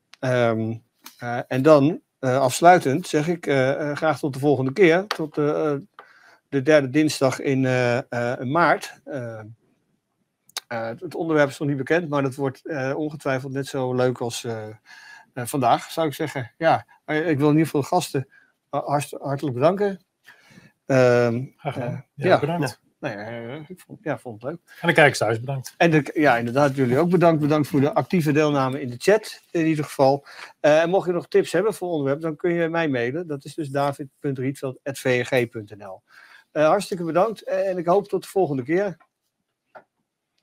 S1: En dan afsluitend zeg ik graag tot de volgende keer. Tot de 3e dinsdag in maart. Het onderwerp is nog niet bekend, maar dat wordt ongetwijfeld net zo leuk als vandaag, zou ik zeggen. Ja, ik wil in ieder geval de gasten hartelijk bedanken.
S2: Graag gedaan.
S1: Ja,
S2: bedankt.
S1: Ik vond het leuk.
S2: En de kijkers thuis bedankt.
S1: En inderdaad, jullie ook bedankt. Bedankt voor de actieve deelname in de chat, in ieder geval. En mocht je nog tips hebben voor onderwerp, dan kun je mij mailen. Dat is dus david.rietveld@vng.nl. Hartstikke bedankt en ik hoop tot de volgende keer.